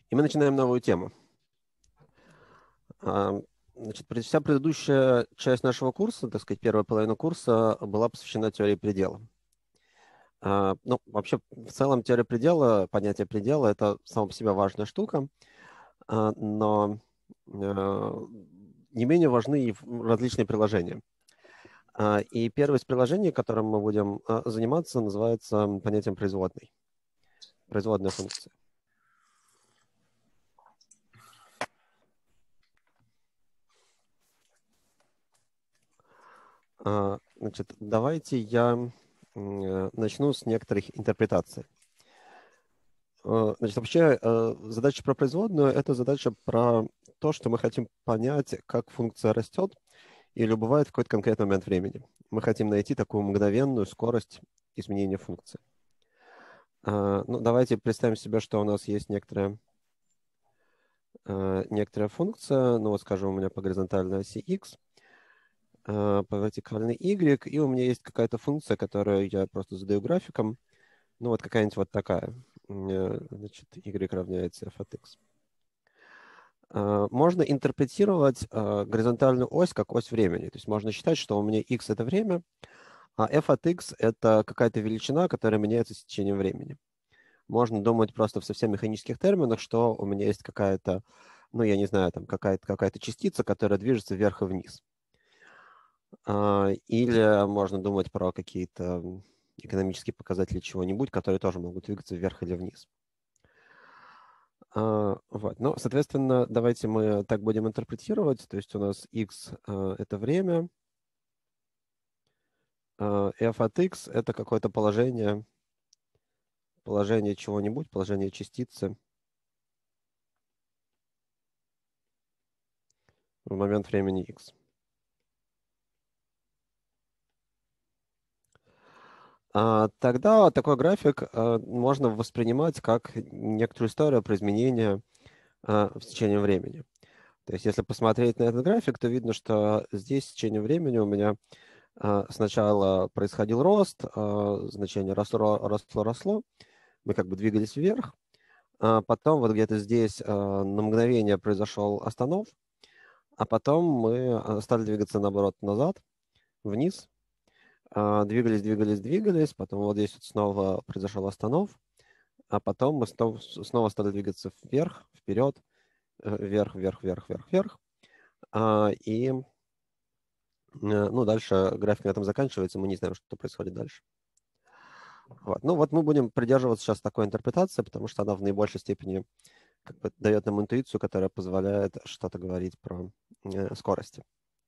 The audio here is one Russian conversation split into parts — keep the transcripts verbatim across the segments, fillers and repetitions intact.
И мы начинаем новую тему. Значит, вся предыдущая часть нашего курса, так сказать, первая половина курса была посвящена теории предела. Ну, вообще, в целом, теория предела, понятие предела – это само по себе важная штука, но не менее важны и различные приложения. И первое из приложений, которым мы будем заниматься, называется понятием производной. Производная функция. Значит, давайте я начну с некоторых интерпретаций. Значит, вообще задача про производную – это задача про то, что мы хотим понять, как функция растет или убывает в какой-то конкретный момент времени. Мы хотим найти такую мгновенную скорость изменения функции. Ну, давайте представим себе, что у нас есть некоторая, некоторая функция, ну вот, скажем, у меня по горизонтальной оси x, по вертикальной y, и у меня есть какая-то функция, которую я просто задаю графиком, ну вот какая-нибудь вот такая. Значит, y равняется f от x. Можно интерпретировать горизонтальную ось как ось времени. То есть можно считать, что у меня x – это время, а f от x – это какая-то величина, которая меняется с течением времени. Можно думать просто в совсем механических терминах, что у меня есть какая-то, ну, я не знаю, там какая-то какая-то частица, которая движется вверх и вниз. Или можно думать про какие-то экономические показатели чего-нибудь, которые тоже могут двигаться вверх или вниз. Вот. Ну, соответственно, давайте мы так будем интерпретировать. То есть у нас x – это время, f от x – это какое-то положение, положение чего-нибудь, положение частицы в момент времени x. Тогда такой график можно воспринимать как некоторую историю про изменения в течение времени. То есть если посмотреть на этот график, то видно, что здесь в течение времени у меня сначала происходил рост, значение росло, росло, росло, мы как бы двигались вверх, а потом вот где-то здесь на мгновение произошел останов, а потом мы стали двигаться, наоборот, назад, вниз, двигались, двигались, двигались, потом вот здесь вот снова произошел останов, а потом мы снова, снова стали двигаться вверх, вперед, вверх, вверх, вверх, вверх, вверх, и ну, дальше график на этом заканчивается, мы не знаем, что происходит дальше. Вот. Ну вот мы будем придерживаться сейчас такой интерпретации, потому что она в наибольшей степени как бы дает нам интуицию, которая позволяет что-то говорить про э, скорости.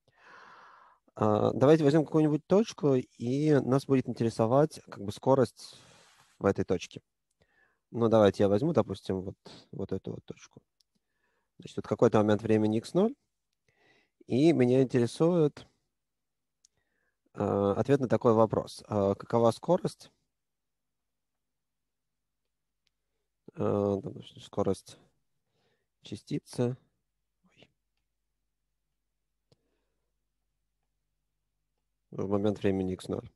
А, давайте возьмем какую-нибудь точку, и нас будет интересовать как бы скорость в этой точке. Ну давайте я возьму, допустим, вот, вот эту вот точку. Значит, вот какой-то момент времени икс ноль, и меня интересует э, ответ на такой вопрос. Э, какова скорость? Э, скорость частицы в момент времени икс ноль.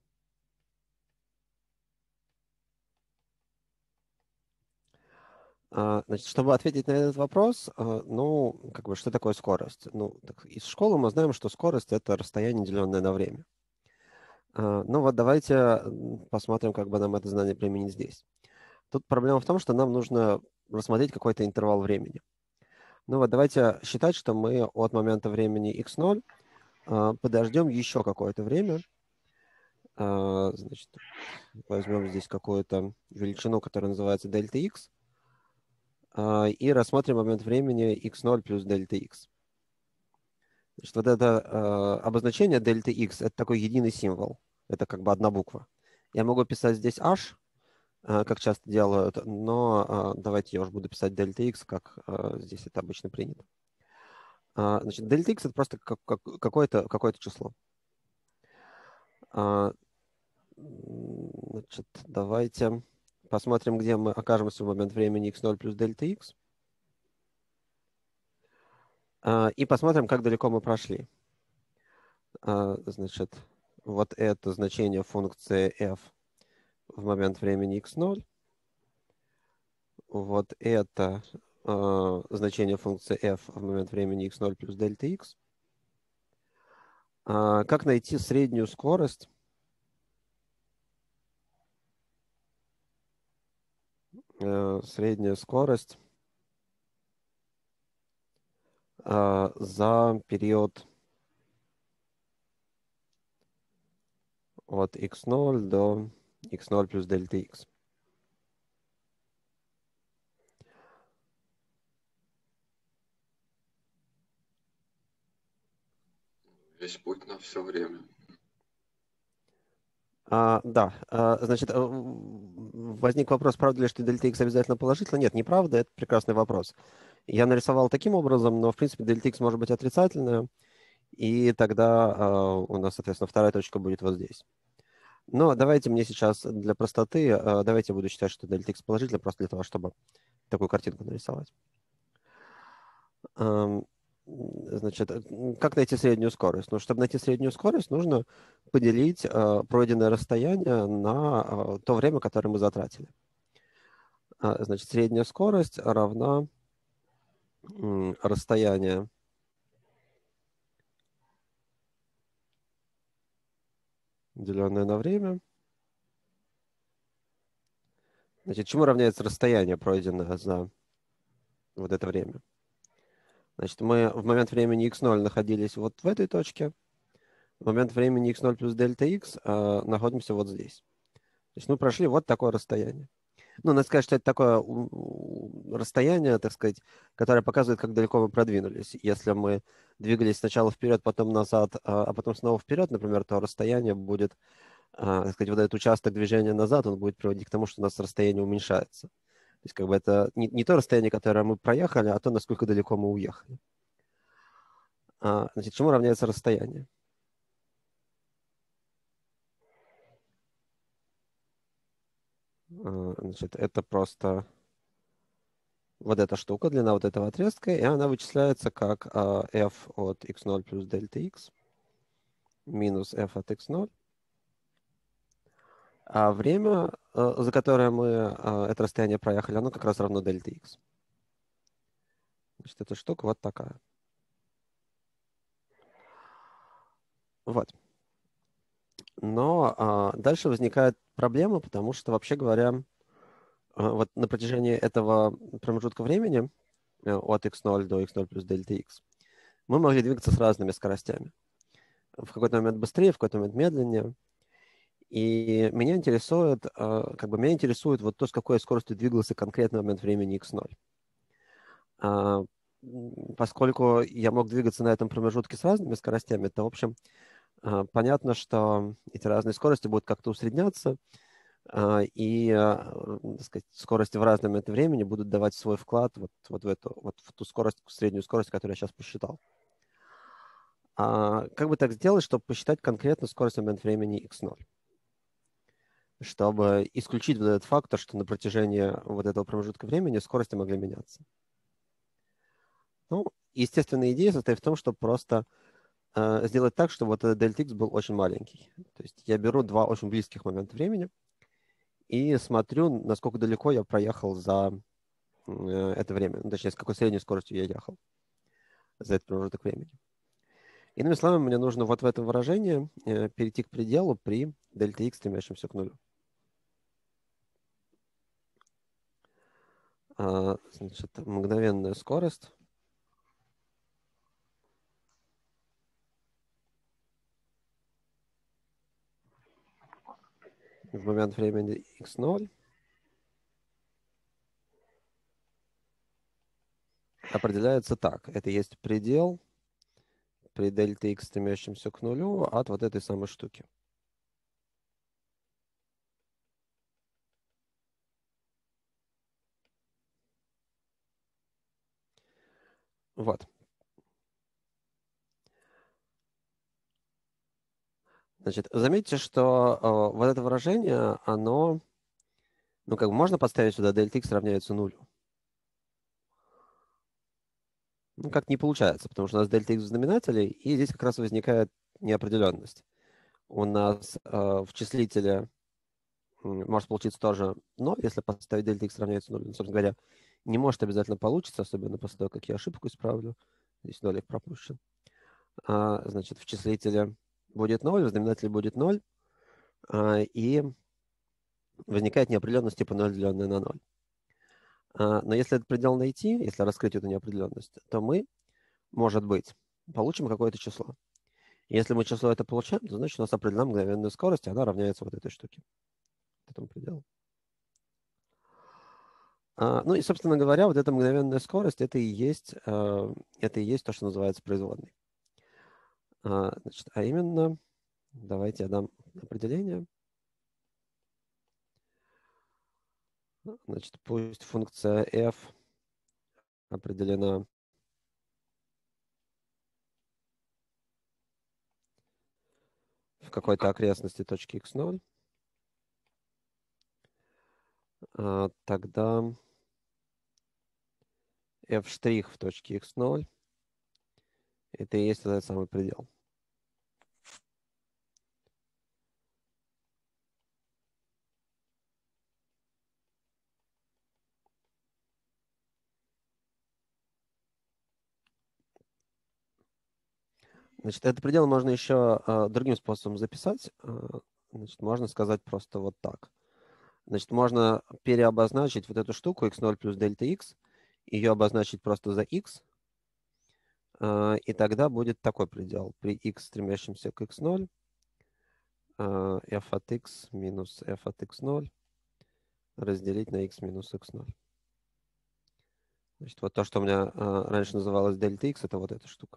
Значит, чтобы ответить на этот вопрос, ну, как бы, что такое скорость? Ну, так, из школы мы знаем, что скорость – это расстояние, деленное на время. Ну вот давайте посмотрим, как бы нам это знание применить здесь. Тут проблема в том, что нам нужно рассмотреть какой-то интервал времени. Ну вот давайте считать, что мы от момента времени икс ноль подождем еще какое-то время. Значит, возьмем здесь какую-то величину, которая называется дельта x, и рассмотрим момент времени икс ноль плюс дельта x. Значит, вот это э, обозначение дельта x – это такой единый символ. Это как бы одна буква. Я могу писать здесь h, э, как часто делают, но э, давайте я уже буду писать дельта x, как э, здесь это обычно принято. А, значит, дельта x – это просто как, как, какое-то, какое-то число. А, значит, давайте посмотрим, где мы окажемся в момент времени икс ноль плюс дельта x. А, и посмотрим, как далеко мы прошли. А, значит, вот это значение функции f в момент времени икс ноль. Вот это э, значение функции f в момент времени икс ноль плюс дельта x. Э, как найти среднюю скорость э, средняя скорость э, за период от икс ноль до икс ноль плюс дельта x. Весь путь на все время. А, да, а, значит, а, возник вопрос, правда ли, что дельта x обязательно положительно? Нет, неправда, это прекрасный вопрос. Я нарисовал таким образом, но, в принципе, дельта x может быть отрицательная, и тогда а, у нас, соответственно, вторая точка будет вот здесь. Но давайте мне сейчас для простоты, а, давайте я буду считать, что дельта x положительно, просто для того, чтобы такую картинку нарисовать. Значит, как найти среднюю скорость? Ну, чтобы найти среднюю скорость, нужно поделить э, пройденное расстояние на э, то время, которое мы затратили. А, значит, средняя скорость равна м, расстояние деленное на время. Значит, чему равняется расстояние, пройденное за вот это время? Значит, мы в момент времени икс ноль находились вот в этой точке. В момент времени икс ноль плюс дельта x э, находимся вот здесь. То есть мы прошли вот такое расстояние. Ну, надо сказать, что это такое расстояние, так сказать, которое показывает, как далеко мы продвинулись. Если мы двигались сначала вперед, потом назад, а потом снова вперед, например, то расстояние будет, так сказать, вот этот участок движения назад, он будет приводить к тому, что у нас расстояние уменьшается. То есть как бы это не, не то расстояние, которое мы проехали, а то, насколько далеко мы уехали. А, значит, чему равняется расстояние? А, значит, это просто вот эта штука, длина вот этого отрезка, и она вычисляется как а, f от икс ноль плюс дельта x минус f от икс ноль. А время, а, за которое мы а, это расстояние проехали, оно как раз равно дельта x. Значит, эта штука вот такая. Вот. Но а, дальше возникает проблема, потому что, вообще говоря, а, вот на протяжении этого промежутка времени а, от икс ноль до икс ноль плюс дельта x мы могли двигаться с разными скоростями. В какой-то момент быстрее, в какой-то момент медленнее. И меня интересует, а, как бы меня интересует вот то, с какой скоростью двигался конкретный момент времени икс ноль. А, поскольку я мог двигаться на этом промежутке с разными скоростями, то, в общем, а, понятно, что эти разные скорости будут как-то усредняться, а, и, а, так сказать, скорости в разные моменты времени будут давать свой вклад вот, вот в эту, вот в ту скорость, среднюю скорость, которую я сейчас посчитал. А как бы так сделать, чтобы посчитать конкретно скорость в момент времени икс ноль? Чтобы исключить вот этот фактор, что на протяжении вот этого промежутка времени скорости могли меняться. Ну, естественная идея состоит в том, чтобы просто э, сделать так, чтобы вот этот дельта x был очень маленький. То есть я беру два очень близких момента времени и смотрю, насколько далеко я проехал за э, это время. Ну, точнее, с какой средней скоростью я ехал за этот промежуток времени. Иными словами, мне нужно вот в этом выражении э, перейти к пределу при дельта x, стремящемся к нулю. А, значит, мгновенная скорость в момент времени икс ноль определяется так. Это есть предел при дельта x, стремящемся к нулю, от вот этой самой штуки. Вот. Значит, заметьте, что э, вот это выражение, оно, ну, как бы можно подставить сюда дельта x равняется нулю. Ну, как не получается, потому что у нас дельта x в знаменателе, и здесь как раз возникает неопределенность. У нас э, в числителе может получиться тоже ноль, если поставить дельта x равняется нулю. Ну, собственно говоря, Не может обязательно получиться, особенно после того, как я ошибку исправлю. Здесь нолик пропущен. А, значит, в числителе будет ноль, в знаменателе будет ноль, а, и возникает неопределенность типа ноль, деленное на ноль. А, но если этот предел найти, если раскрыть эту неопределенность, то мы, может быть, получим какое-то число. Если мы число это получаем, то значит у нас определена мгновенная скорость, и она равняется вот этой штуке, этому пределу. А, ну и, собственно говоря, вот эта мгновенная скорость, это и есть, а, это и есть то, что называется производной. А, значит, а именно, давайте я дам определение. Значит, пусть функция f определена в какой-то окрестности точки икс ноль, а, тогда f' в точке икс ноль это и есть этот самый предел. Значит, этот предел можно еще а, другим способом записать. А, значит, можно сказать просто вот так. Значит, можно переобозначить вот эту штуку икс ноль плюс дельта x, ее обозначить просто за x, а, и тогда будет такой предел. При x, стремящемся к икс ноль, а, f от x минус f от икс ноль разделить на x минус икс ноль. Значит, вот то, что у меня а, раньше называлось дельта x, это вот эта штука.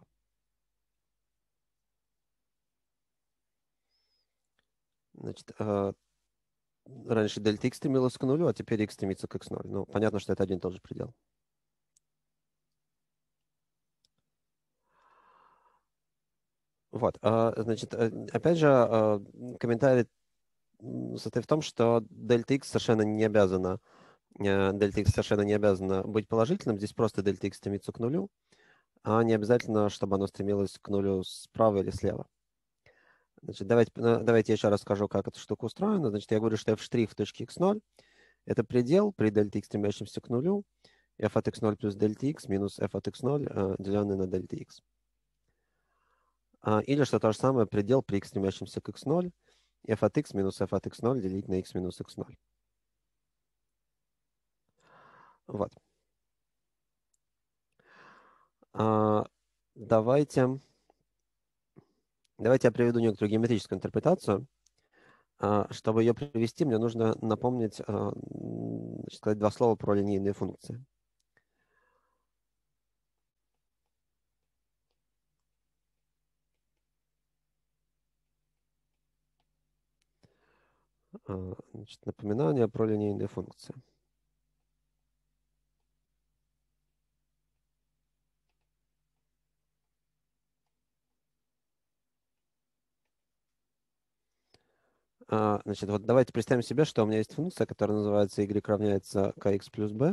Значит, а, раньше дельта x стремилась к нулю, а теперь x стремится к икс ноль. Ну, понятно, что это один и тот же предел. Вот, а, значит, опять же, а, комментарий состоит в том, что дельта x совершенно не обязана, дельта x совершенно не обязана быть положительным. Здесь просто дельта x стремится к нулю, а не обязательно, чтобы оно стремилось к нулю справа или слева. Значит, давайте, давайте я еще раз скажу, как эта штука устроена. Значит, я говорю, что f' в точке икс ноль это предел при дельта x, стремящемся к нулю, f от икс ноль плюс дельта x минус f от икс ноль, деленное на дельта x. Или, что то же самое, предел при x, стремящемся к икс ноль, f от x минус f от икс ноль делить на x минус икс ноль. Вот. А, давайте, давайте я приведу некоторую геометрическую интерпретацию. А, чтобы ее привести, мне нужно напомнить, а, значит, сказать два слова про линейные функции. А, значит, напоминание про линейные функции. А, значит, вот давайте представим себе, что у меня есть функция, которая называется y равняется kx плюс b.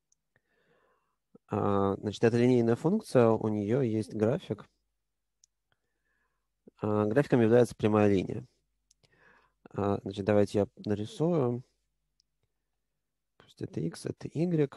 А, значит, это линейная функция, у нее есть график. А, графиком является прямая линия. А, значит, давайте я нарисую. Пусть это x, это y.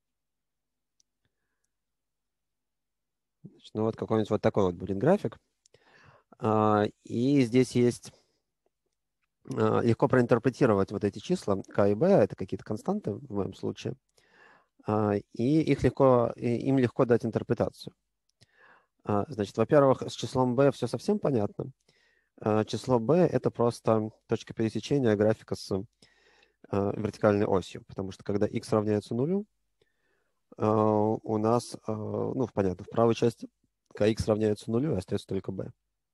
Значит, ну вот какой-нибудь вот такой вот будет график. А, и здесь есть легко проинтерпретировать вот эти числа k и b, это какие-то константы в моем случае, и их легко, им легко дать интерпретацию. Значит, во-первых, с числом b все совсем понятно. Число b это просто точка пересечения графика с вертикальной осью, потому что когда x равняется нулю, у нас, ну, понятно, в правой части kx равняется нулю, остается только b.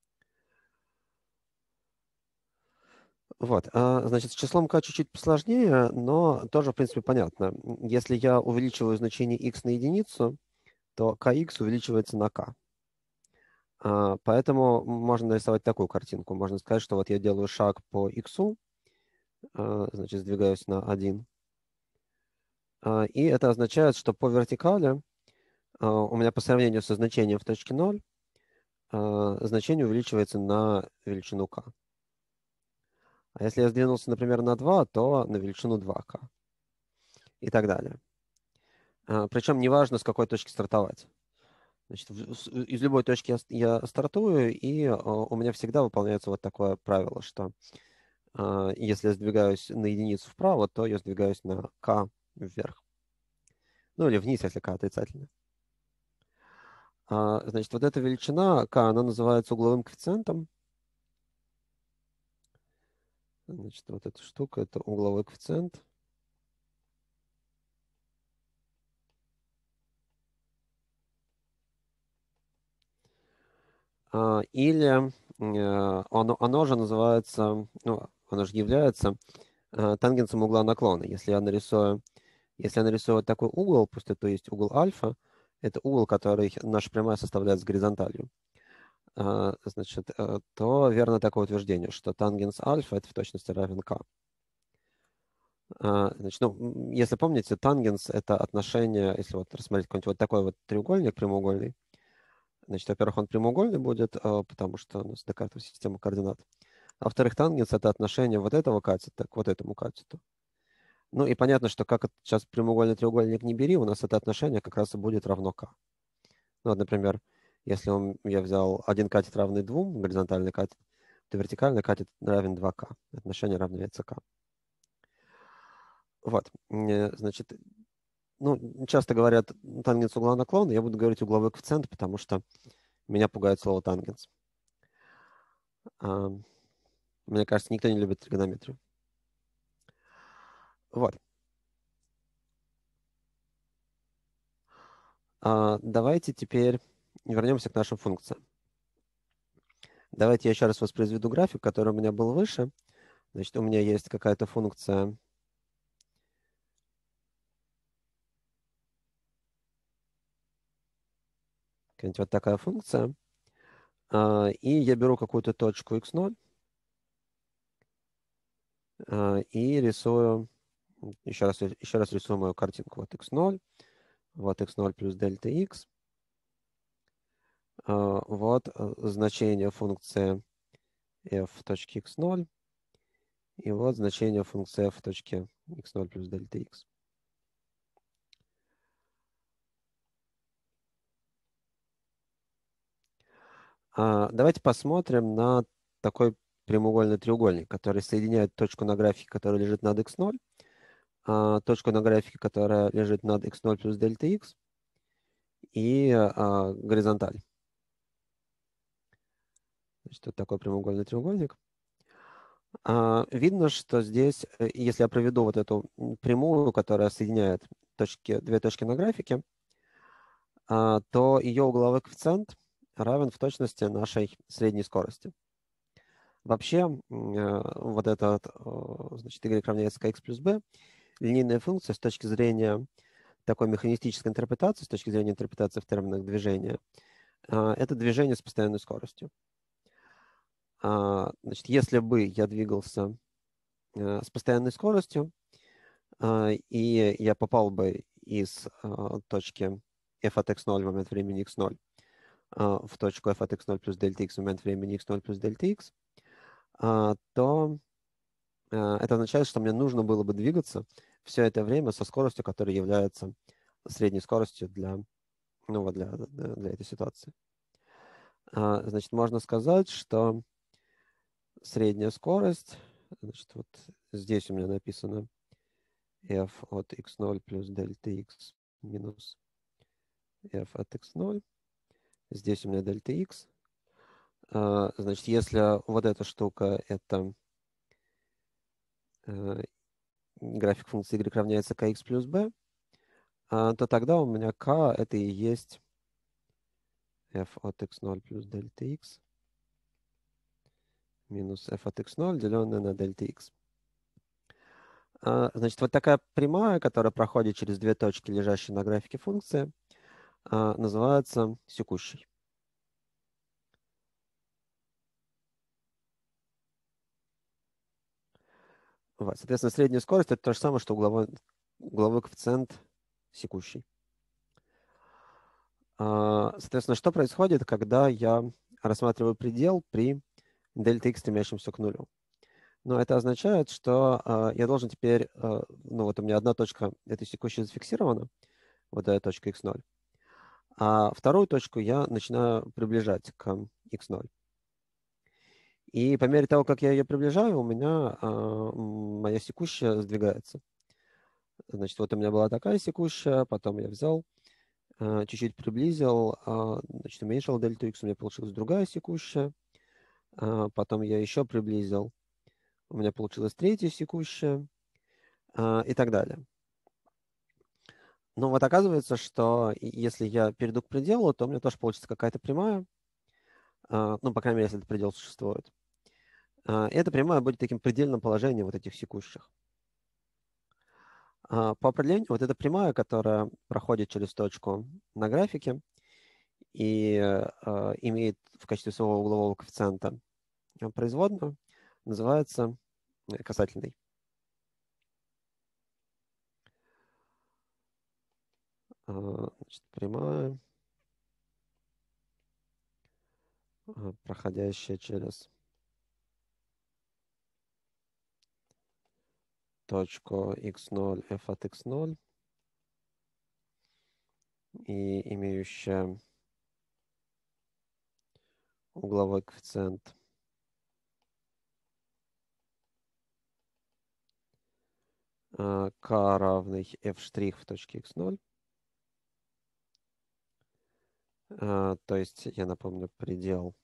Вот, а, значит, с числом k чуть-чуть посложнее, но тоже, в принципе, понятно. Если я увеличиваю значение x на единицу, то kx увеличивается на k. А, поэтому можно нарисовать такую картинку. Можно сказать, что вот я делаю шаг по x, а, значит, сдвигаюсь на один. А, и это означает, что по вертикали а, у меня по сравнению со значением в точке ноль а, значение увеличивается на величину k. А если я сдвинулся, например, на два, то на величину два k. И так далее. Причем неважно, с какой точки стартовать. Значит, из любой точки я, я стартую, и у меня всегда выполняется вот такое правило, что если я сдвигаюсь на единицу вправо, то я сдвигаюсь на k вверх. Ну или вниз, если k отрицательный. Значит, вот эта величина k, она называется угловым коэффициентом. Значит, вот эта штука — это угловой коэффициент. Или оно, оно же называется, ну, оно же является тангенсом угла наклона. Если я нарисую, если я нарисую вот такой угол, пусть это есть угол альфа, это угол, который наша прямая составляет с горизонталью, значит, то верно такое утверждение, что тангенс альфа — это в точности равен k. Значит, ну, если помните, тангенс — это отношение, если вот рассмотреть какой-нибудь вот такой вот треугольник прямоугольный, значит, во-первых, он прямоугольный будет, потому что у нас декартова система координат. А во-вторых, тангенс — это отношение вот этого катета к вот этому катету. Ну и понятно, что как сейчас прямоугольный треугольник не бери, у нас это отношение как раз и будет равно k. Ну вот, например, если он, я взял один катет равный двум, горизонтальный катет, то вертикальный катет равен два k. Отношение равняется k. Вот, значит, ну, часто говорят тангенс угла наклона, я буду говорить угловой коэффициент, потому что меня пугает слово тангенс. Мне кажется, никто не любит тригонометрию. Вот. Давайте теперь вернемся к нашим функциям. Давайте я еще раз воспроизведу график, который у меня был выше. Значит, у меня есть какая-то функция какая-нибудь вот такая функция. И я беру какую-то точку икс ноль и рисую, еще раз, еще раз рисую мою картинку. Вот икс ноль, вот икс ноль плюс дельта x. Вот значение функции f в точке икс ноль. И вот значение функции f в точке икс ноль плюс дельта x. Давайте посмотрим на такой прямоугольный треугольник, который соединяет точку на графике, которая лежит над икс ноль, точку на графике, которая лежит над икс ноль плюс дельта x, и горизонталь. Значит, вот такой прямоугольный треугольник. Видно, что здесь, если я проведу вот эту прямую, которая соединяет точки, две точки на графике, то ее угловой коэффициент равен в точности нашей средней скорости. Вообще, вот этот, значит, y равняется kx плюс b, линейная функция с точки зрения такой механистической интерпретации, с точки зрения интерпретации в терминах движения, это движение с постоянной скоростью. Значит, если бы я двигался с постоянной скоростью, и я попал бы из точки f от x ноль в момент времени x ноль в точку f от x ноль плюс дельта x в момент времени x ноль плюс дельта x, то это означает, что мне нужно было бы двигаться все это время со скоростью, которая является средней скоростью для, ну, вот для, для этой ситуации. Значит, можно сказать, что средняя скорость, значит, вот здесь у меня написано f от x ноль плюс дельта x минус f от x ноль. Здесь у меня дельта x. Значит, если вот эта штука — это график функции y равняется kx плюс b, то тогда у меня k — это и есть f от x ноль плюс дельта x минус f от x ноль, деленное на дельта x. Значит, вот такая прямая, которая проходит через две точки, лежащие на графике функции, называется секущей. Вот. Соответственно, средняя скорость — это то же самое, что угловой, угловой коэффициент секущий. Соответственно, что происходит, когда я рассматриваю предел при дельта x, стремящемся к нулю? Ну, это означает, что я должен теперь, ну вот у меня одна точка этой секущей зафиксирована, вот эта точка икс ноль. А вторую точку я начинаю приближать к икс ноль. И по мере того, как я ее приближаю, у меня а, моя секущая сдвигается. Значит, вот у меня была такая секущая, потом я взял, а, чуть-чуть приблизил, а, значит, уменьшил дельту x, у меня получилась другая секущая. А, потом я еще приблизил, у меня получилась третья секущая, а, и так далее. Ну вот оказывается, что если я перейду к пределу, то у меня тоже получится какая-то прямая, а, ну, по крайней мере, если этот предел существует. А, и эта прямая будет таким предельным положением вот этих секущих. А, по определению, вот эта прямая, которая проходит через точку на графике и а, имеет в качестве своего углового коэффициента производную, называется касательной. А, значит, прямая, а, проходящая через точку икс ноль, f от икс ноль и имеющая угловой коэффициент k равный f' в точке икс ноль. То есть, я напомню, предел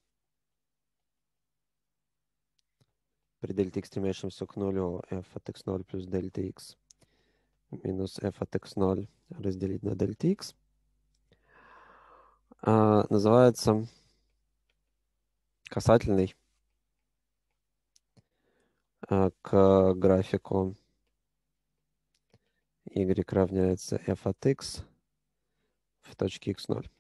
при дельте x, стремящемся к нулю, f от икс ноль плюс дельта x минус f от икс ноль разделить на дельта x называется касательной к графику y равняется f от x в точке икс ноль.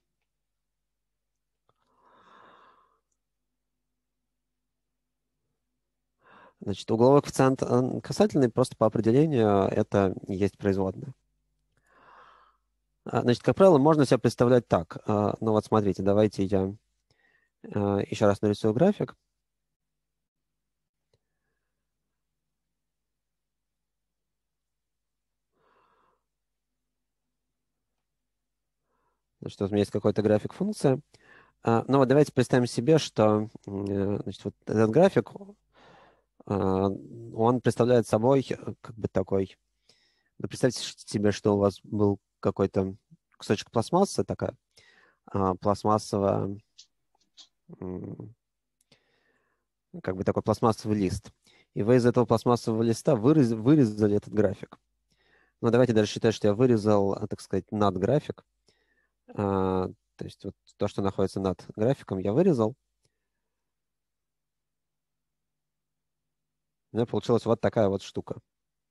Значит, угловой коэффициент касательный просто по определению это есть производная. Значит, как правило, можно себе представлять так. Ну вот смотрите, давайте я еще раз нарисую график. Значит, вот у меня есть какой-то график функции. Ну вот давайте представим себе, что значит, вот этот график, он представляет собой как бы такой... Ну, представьте себе, что у вас был какой-то кусочек пластмассы, такая пластмассовая, как бы такой пластмассовый лист. И вы из этого пластмассового листа вырез, вырезали этот график. Ну, давайте даже считать, что я вырезал, так сказать, над график. А, то есть вот то, что находится над графиком, я вырезал. У меня получилась вот такая вот штука.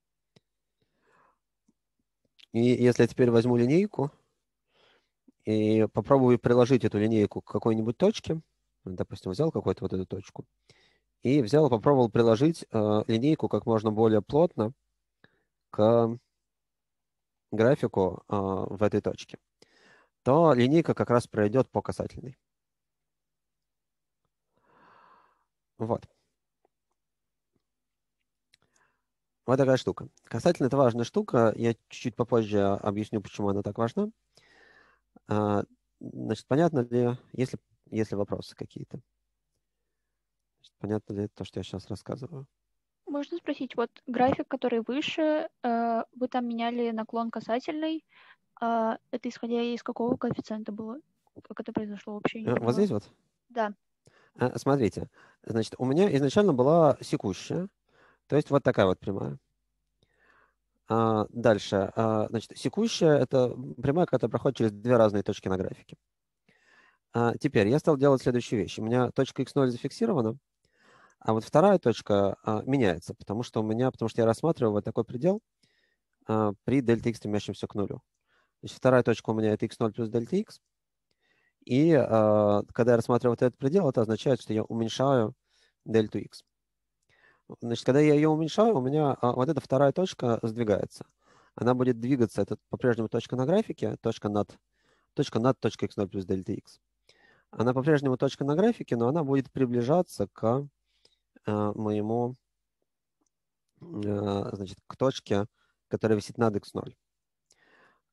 И если я теперь возьму линейку и попробую приложить эту линейку к какой-нибудь точке, допустим, взял какую-то вот эту точку, и взял и попробовал приложить э, линейку как можно более плотно к графику э, в этой точке, то линейка как раз пройдет по касательной. Вот. Вот такая штука. Касательно это важная штука. Я чуть-чуть попозже объясню, почему она так важна. А, значит, понятно ли, если, если вопросы какие-то? Понятно ли то, что я сейчас рассказываю? Можно спросить, вот график, который выше, э, вы там меняли наклон касательный, э, это исходя из какого коэффициента было? Как это произошло вообще? Не Вот поняла. здесь вот? Да. А, смотрите, значит, у меня изначально была секущая, то есть вот такая вот прямая. А, дальше, а, значит, секущая – это прямая, которая проходит через две разные точки на графике. А, теперь я стал делать следующую вещь. У меня точка икс ноль зафиксирована, а вот вторая точка а, меняется, потому что у меня, потому что я рассматриваю вот такой предел а, при дельта x, стремящемся к нулю. Значит, вторая точка у меня это икс ноль плюс дельта x. И а, когда я рассматриваю вот этот предел, это означает, что я уменьшаю дельту x. Значит, когда я ее уменьшаю, у меня а, вот эта вторая точка сдвигается. Она будет двигаться, это по-прежнему точка на графике, точка над, точка над точкой икс ноль плюс дельта x. Она по-прежнему точка на графике, но она будет приближаться к а, моему, а, значит, к точке, которая висит над икс ноль.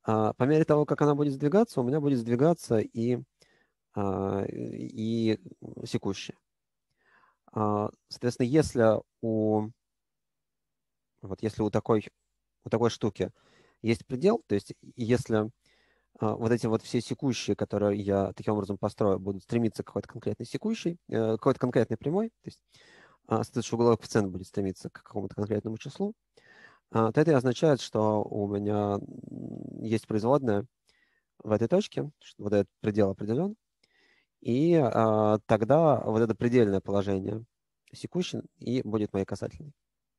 А, по мере того, как она будет сдвигаться, у меня будет сдвигаться и, а, и секущая. А, соответственно, если у, вот если у такой, у такой штуки есть предел, то есть если а, вот эти вот все секущие, которые я таким образом построю, будут стремиться к какой-то конкретной секущей, э, какой-то конкретной прямой, то есть а, соответственно, угловой коэффициент будет стремиться к какому-то конкретному числу, а, то это и означает, что у меня есть производная в этой точке, что вот этот предел определен, и а, тогда вот это предельное положение секущей и будет моей касательной.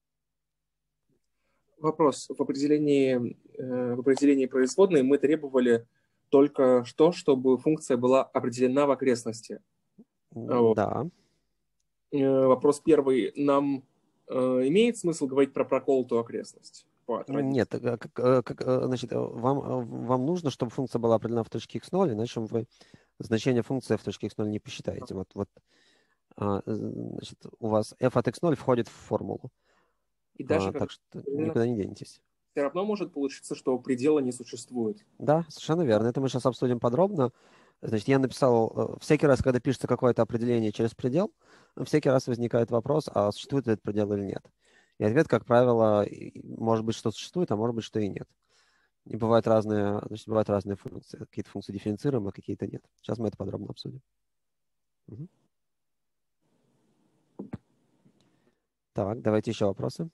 Вопрос. В определении, э, в определении производной мы требовали только что, чтобы функция была определена в окрестности. Вот. Да. Э, Вопрос первый. Нам э, имеет смысл говорить про проколотую окрестность? По традиции? Нет, э, как, э, как, э, значит, э, вам, э, вам нужно, чтобы функция была определена в точке икс ноль, иначе вы значение функции в точке икс ноль не посчитаете. Вот, вот, а, значит, у вас f от икс ноль входит в формулу, И даже а, когда так что никуда не денетесь. все равно может получиться, что предела не существует. Да, совершенно верно. Это мы сейчас обсудим подробно. Значит, я написал, э, всякий раз, когда пишется какое-то определение через предел, всякий раз возникает вопрос, а существует этот предел или нет. И ответ, как правило, и- может быть, что существует, а может быть, что и нет. И бывают разные, значит, бывают разные функции. Какие-то функции дифференцируем, а какие-то нет. Сейчас мы это подробно обсудим. Мгм. Так, давайте еще вопросы.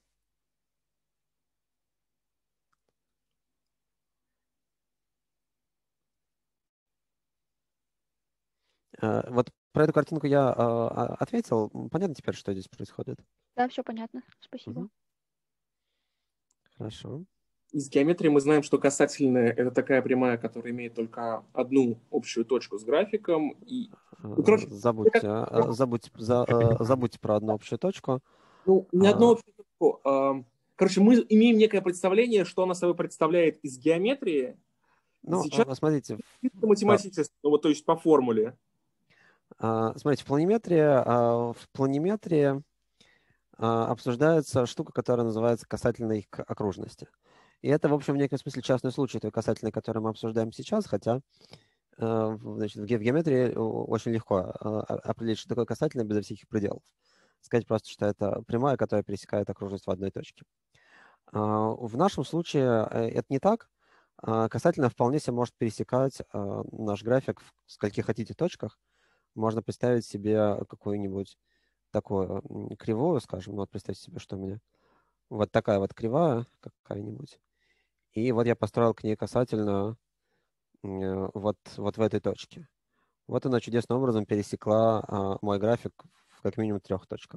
Э, Вот про эту картинку я э, а- ответил. Понятно теперь, что здесь происходит? Да, все понятно. Спасибо. Мгм. Хорошо. Из геометрии мы знаем, что касательная – это такая прямая, которая имеет только одну общую точку с графиком. И, ну, Э, короче, Забудьте, а, э, забудьте, за- э, забудьте про одну общую точку. ну, не одну А, общую точку. а, Короче, мы имеем некое представление, что она собой представляет из геометрии. И Ну, сейчас э, смотрите, чисто в- да. математически, ну, вот, то есть по формуле. А, Смотрите, в планиметрии, а, в планиметрии а, обсуждается штука, которая называется касательной к окружности. И это, в общем, в неком смысле частный случай той касательной, которую мы обсуждаем сейчас, хотя э, в- значит, в ге- в геометрии о- очень легко э, о- определить, что такое касательная безо всяких пределов. Сказать просто, что это прямая, которая пересекает окружность в одной точке. А, В нашем случае э, это не так. А, Касательная вполне себе может пересекать а, наш график в скольких хотите точках. Можно представить себе какую-нибудь такую м, кривую, скажем, ну вот представьте себе, что у меня вот такая вот кривая какая-нибудь. И вот я построил к ней касательную м, вот, вот в этой точке. Вот она чудесным образом пересекла а, мой график в как минимум трех точках.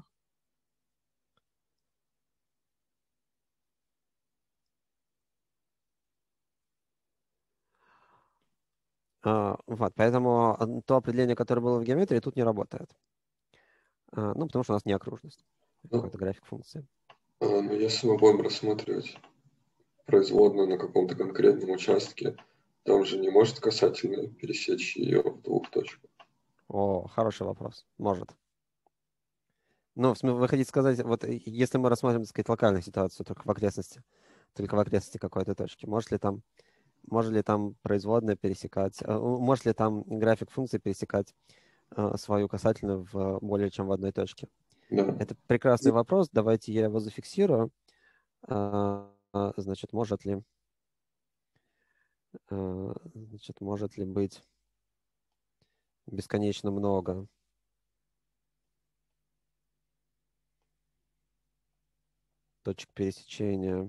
А, вот, поэтому а, то определение, которое было в геометрии, тут не работает. А, ну, потому что у нас не окружность, а Ну, какой-то график функции. а, ну, если мы будем рассматривать производную на каком-то конкретном участке, там же не может касательно пересечь ее в двух точках. О, хороший вопрос. Может. Ну, в смысле, вы хотите сказать, вот э, если мы рассмотрим, так сказать, локальную ситуацию только в окрестности, только в окрестности какой-то точки, может ли там, может ли там производная пересекать, э, у- может ли там график функции пересекать э, свою касательную в более чем в одной точке? Да. Это прекрасный вопрос, давайте я его зафиксирую. А, а, Значит, может ли, э, значит, может ли быть бесконечно много точек пересечения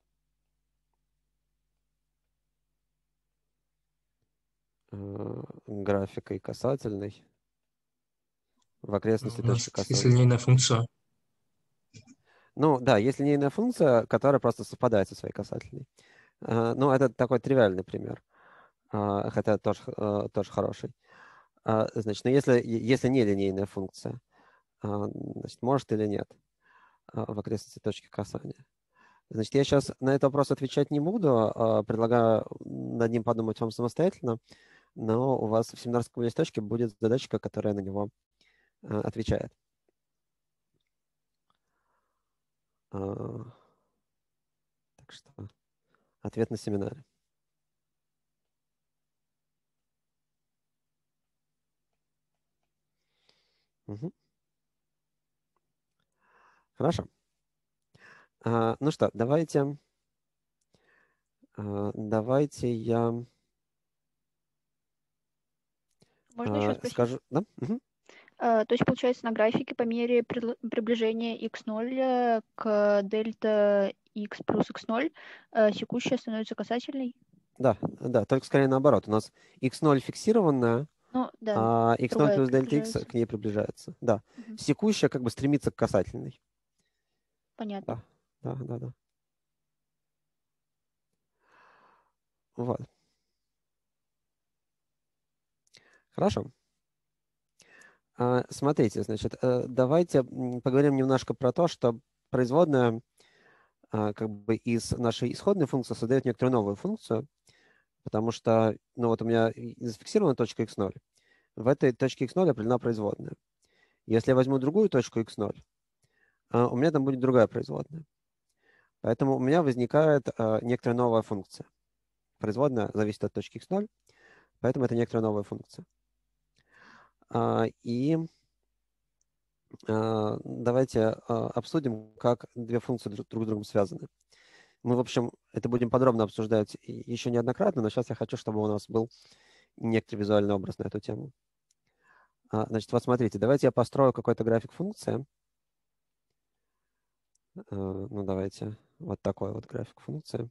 э, графика и касательной в окрестности У нас точки есть касания? линейная функция. Ну, да, есть линейная функция, которая просто совпадает со своей касательной. Э, Ну, это такой тривиальный пример, а, хотя тоже, э, тоже хороший. А, Значит, но если, если не линейная функция, а, значит, может или нет а, в окрестности точки касания? Значит, я сейчас на этот вопрос отвечать не буду, а, предлагаю над ним подумать вам самостоятельно, но у вас в семинарском листочке будет задачка, которая на него а, отвечает. А, Так что ответ на семинаре. Угу. Хорошо. А, ну что, давайте, а, давайте я Можно еще а, спросить? скажу. Да? Угу. А, то есть, получается, на графике по мере прил- приближения икс ноль к дельта x плюс икс ноль э, секущая становится касательной? Да, да, только скорее наоборот. У нас икс ноль фиксированная, Ну, да, а икс ноль другая плюс дельта x приближается. к ней приближается. Да. Мгм. Секущая как бы стремится к касательной. Понятно. Да, да, да, да. Вот. Хорошо. А, смотрите, значит, э, давайте м, поговорим немножко про то, что производная а, как бы из нашей исходной функции создает некоторую новую функцию, потому что, ну вот у меня и- зафиксирована точка икс ноль. В этой точке икс ноль определена производная. Если я возьму другую точку икс ноль, а, у меня там будет другая производная. Поэтому у меня возникает а, некоторая новая функция. Производная зависит от точки икс ноль, поэтому это некоторая новая функция. А, и а, давайте а, обсудим, как две функции друг, друг с другом связаны. Мы, в общем, это будем подробно обсуждать и- еще неоднократно, но сейчас я хочу, чтобы у нас был некоторый визуальный образ на эту тему. А, значит, вот смотрите, давайте я построю какой-то график функции. А, ну, давайте вот такой вот график функции.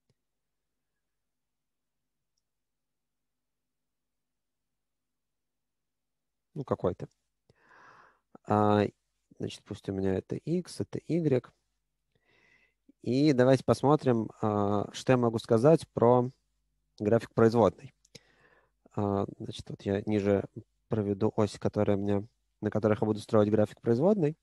Ну, какой-то. А, значит, пусть у меня это x, это y. И давайте посмотрим, а, что я могу сказать про график производной. А, значит, вот я ниже проведу ось, которая мне, на которых я буду строить график производной.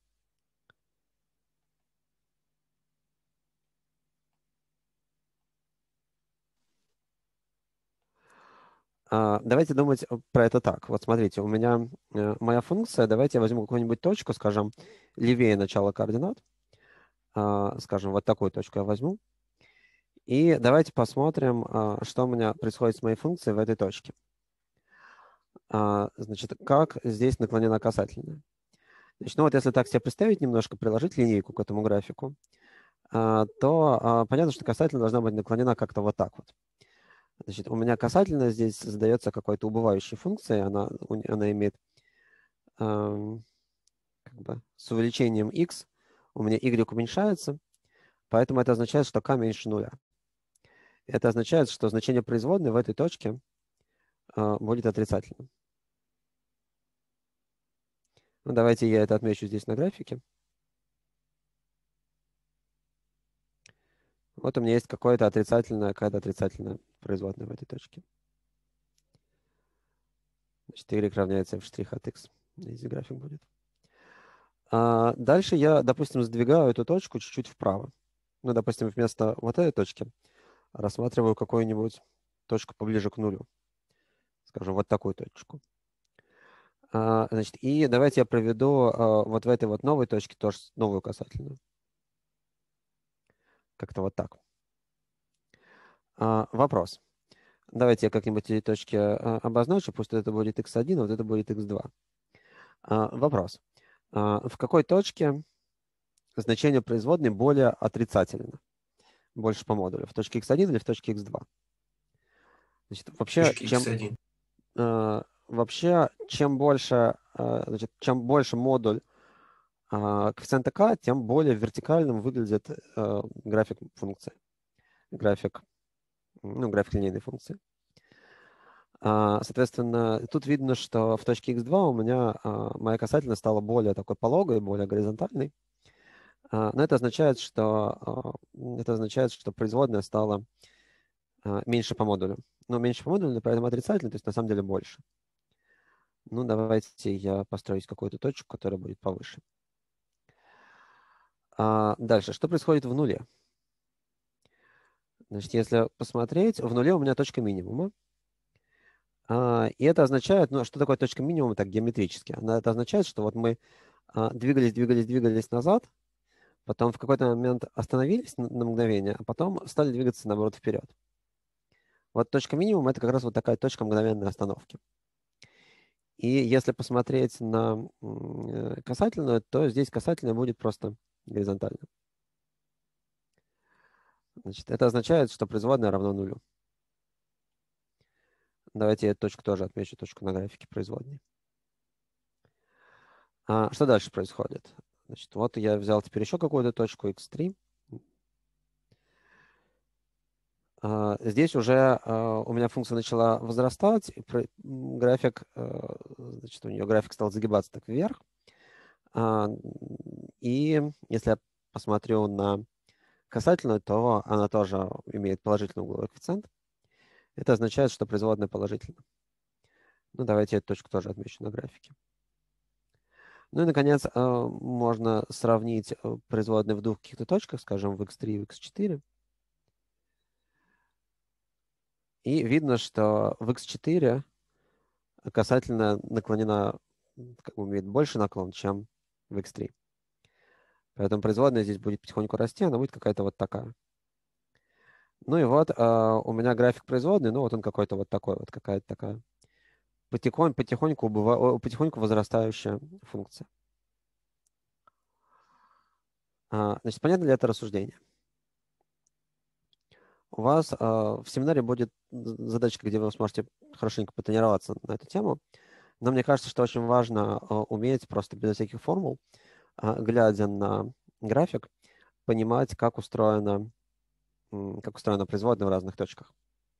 А, давайте думать про это так. Вот смотрите, у меня э, моя функция, давайте я возьму какую-нибудь точку, скажем, левее начала координат. А, скажем, вот такую точку я возьму. И давайте посмотрим, а, что у меня происходит с моей функцией в этой точке. А, значит, как здесь наклонена касательная. Значит, ну вот если так себе представить немножко, приложить линейку к этому графику, а, то а, понятно, что касательная должна быть наклонена как-то вот так вот. Значит, у меня касательная здесь задается какой-то убывающей функцией, она, у- она имеет ам, как бы с увеличением x, у меня y уменьшается, поэтому это означает, что k меньше нуля. Это означает, что значение производной в этой точке а, будет отрицательным. Ну, давайте я это отмечу здесь на графике. Вот у меня есть какое-то отрицательное, какая-то отрицательная производная в этой точке. Значит, y равняется f' от x. Здесь график будет. А дальше я, допустим, сдвигаю эту точку чуть-чуть вправо. Ну, допустим, вместо вот этой точки рассматриваю какую-нибудь точку поближе к нулю. Скажем, вот такую точку. А, значит, и давайте я проведу а, вот в этой вот новой точке тоже новую касательную. Как-то вот так. А, вопрос. Давайте я как-нибудь эти точки а, обозначу. Пусть это будет икс один, а вот это будет икс два. А, вопрос. А, в какой точке значение производной более отрицательно? Больше по модулю. В точке икс один или в точке икс два? Значит, вообще, Точки чем, икс один. э, вообще, чем больше, э, значит, чем больше модуль э, коэффициента k, тем более вертикальным выглядит э, график функции. График, ну, график линейной функции. А, соответственно, тут видно, что в точке икс два у меня а, моя касательная стала более такой пологой, более горизонтальной. А, но это означает, что, а, это означает, что производная стала а, меньше по модулю. Но меньше по модулю, поэтому отрицательно, то есть на самом деле больше. Ну, давайте я построюсь какую-то точку, которая будет повыше. А дальше, что происходит в нуле? Значит, если посмотреть, в нуле у меня точка минимума. А, и это означает, ну, что такое точка минимума так геометрически? Она, это означает, что вот мы а, двигались, двигались, двигались назад, потом в какой-то момент остановились на, на мгновение, а потом стали двигаться, наоборот, вперед. Вот точка минимума – это как раз вот такая точка мгновенной остановки. И если посмотреть на касательную, то здесь касательная будет просто горизонтально. Значит, это означает, что производная равна нулю. Давайте я эту точку тоже отмечу, точку на графике производной. А что дальше происходит? Значит, вот я взял теперь еще какую-то точку икс три. А, здесь уже а, у меня функция начала возрастать, и график, а, значит, у нее график стал загибаться так вверх. А, и если я посмотрю на касательную, то она тоже имеет положительный угловой коэффициент. Это означает, что производная положительна. Ну, давайте эту точку тоже отмечу на графике. Ну и, наконец, можно сравнить производные в двух каких-то точках, скажем, в икс три и в икс четыре. И видно, что в икс четыре касательно наклонена, как бы имеет больше наклон, чем в икс три. Поэтому производная здесь будет потихоньку расти, она будет какая-то вот такая. Ну и вот у меня график производной, ну вот он какой-то вот такой, вот какая-то такая потихоньку, потихоньку, убыва, потихоньку возрастающая функция. Значит, понятно ли это рассуждение? У вас э, в семинаре будет задачка, где вы сможете хорошенько потренироваться на эту тему. Но мне кажется, что очень важно э, уметь просто без всяких формул, э, глядя на график, понимать, как устроена, э, как устроена производная в разных точках.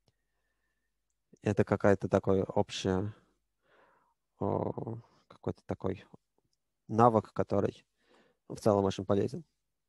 Это какая-то такой общая, э, какой-то такой навык, который в целом очень полезен.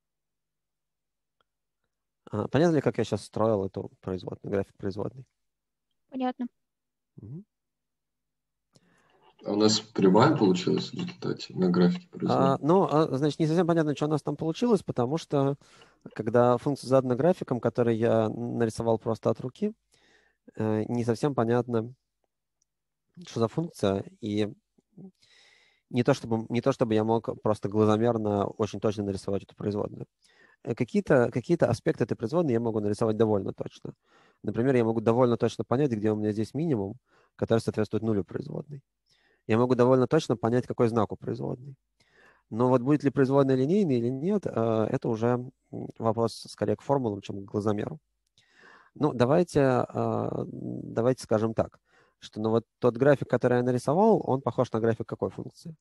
А, понятно ли, как я сейчас строил эту производную, график производной? Понятно. Угу. А у нас прямая получилась в результате на графике производной? А, ну, а, значит, не совсем понятно, что у нас там получилось, потому что когда функция задана графиком, который я нарисовал просто от руки, э, не совсем понятно, что за функция, и не то, чтобы, не то чтобы я мог просто глазомерно очень точно нарисовать эту производную. Какие-то, какие-то аспекты этой производной я могу нарисовать довольно точно. Например, я могу довольно точно понять, где у меня здесь минимум, который соответствует нулю производной. Я могу довольно точно понять, какой знак у производной. Но вот будет ли производная линейная или нет, это уже вопрос скорее к формулам, чем к глазомеру. Ну, давайте, давайте скажем так, что ну, вот тот график, который я нарисовал, он похож на график какой функции?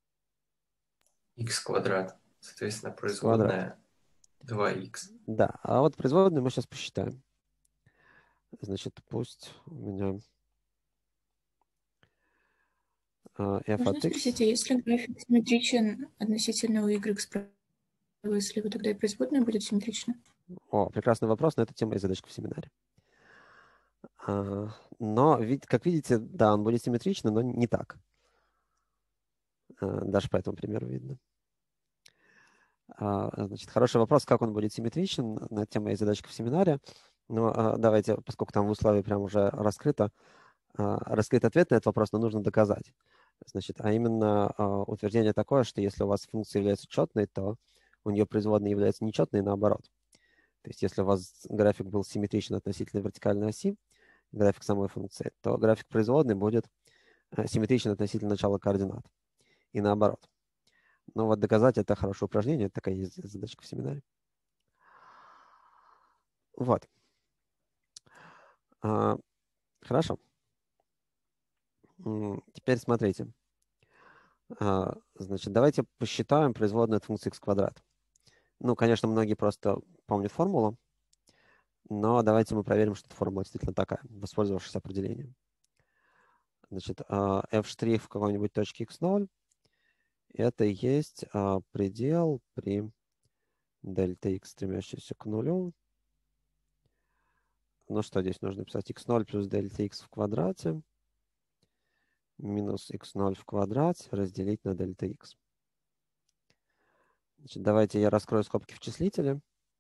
Х квадрат. Соответственно, Квадрат. производная два икс. Да, а вот производную мы сейчас посчитаем. Значит, пусть у меня f Можно от x... спросить, а если график симметричен относительно у y справа и слева, тогда и производная будет симметрична? О, прекрасный вопрос, но это тема и задачка в семинаре. Но, как видите, да, он будет симметричный, но не так. Даже по этому примеру видно. Значит, хороший вопрос, как он будет симметричен, на тема и задачка в семинаре. Но давайте, поскольку там в условии прям уже раскрыто, раскрыт ответ на этот вопрос, но нужно доказать. Значит, а именно утверждение такое, что если у вас функция является четной, то у нее производная является нечетной и наоборот. То есть если у вас график был симметричен относительно вертикальной оси, график самой функции, то график производной будет симметричен относительно начала координат. И наоборот. Но вот доказать это хорошее упражнение, это такая есть задачка в семинаре. Вот. А, хорошо. Теперь смотрите. А, значит, давайте посчитаем производную от функции x квадрат. Ну, конечно, многие просто помнят формулу, но давайте мы проверим, что эта формула действительно такая, воспользовавшись определением. Значит, f' в какой-нибудь точке икс ноль это и есть а, предел при дельта x, стремящийся к нулю. Ну что здесь нужно писать? икс ноль плюс дельта x в квадрате минус икс ноль в квадрате разделить на дельта x. Значит, давайте я раскрою скобки в числителе.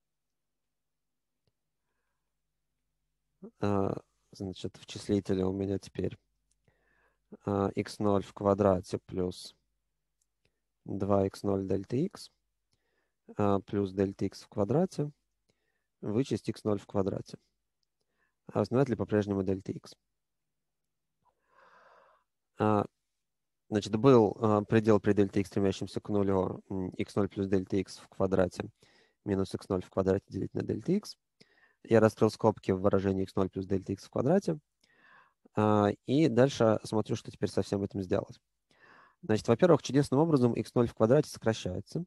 А, значит, в числителе у меня теперь а, икс ноль в квадрате плюс два икс ноль дельта x а, плюс дельта x в квадрате вычесть икс ноль в квадрате. А основатель по-прежнему дельта x. А, Значит, был э, предел при дельте x, стремящимся к нулю, икс ноль плюс дельта x в квадрате минус икс ноль в квадрате делить на дельта x. Я раскрыл скобки в выражении икс ноль плюс дельта x в квадрате. Э, и дальше смотрю, что теперь со всем этим сделать. Значит, во-первых, чудесным образом икс ноль в квадрате сокращается.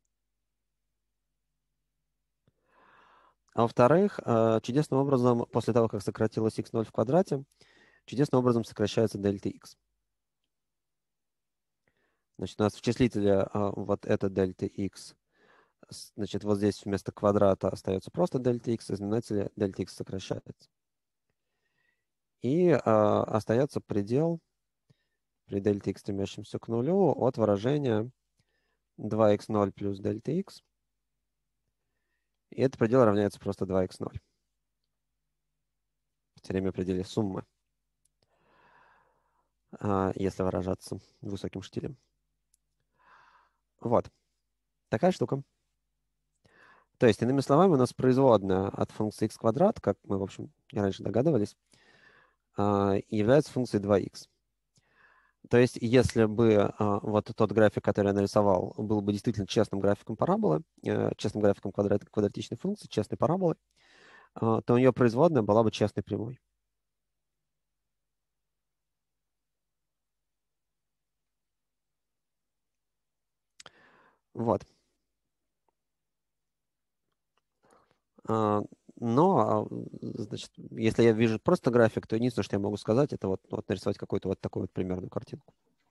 А во-вторых, э, чудесным образом, после того, как сократилось икс ноль в квадрате, чудесным образом сокращается дельта x. Значит, у нас в числителе а, вот это дельта x. Значит, вот здесь вместо квадрата остается просто дельта x, и знаменателе дельта x сокращается. И а, остается предел при дельта x, стремящемся к нулю, от выражения два икс ноль плюс дельта x. И этот предел равняется просто два икс ноль. В теореме о пределе суммы, а, если выражаться высоким штилем. Вот. Такая штука. То есть, иными словами, у нас производная от функции x квадрат, как мы, в общем, раньше догадывались, является функцией два икс. То есть, если бы вот тот график, который я нарисовал, был бы действительно честным графиком параболы, честным графиком квадрат, квадратичной функции, честной параболы, то у нее производная была бы честной прямой. Вот. Но, значит, если я вижу просто график, то единственное, что я могу сказать, это вот, вот нарисовать какую-то вот такую вот примерную картинку.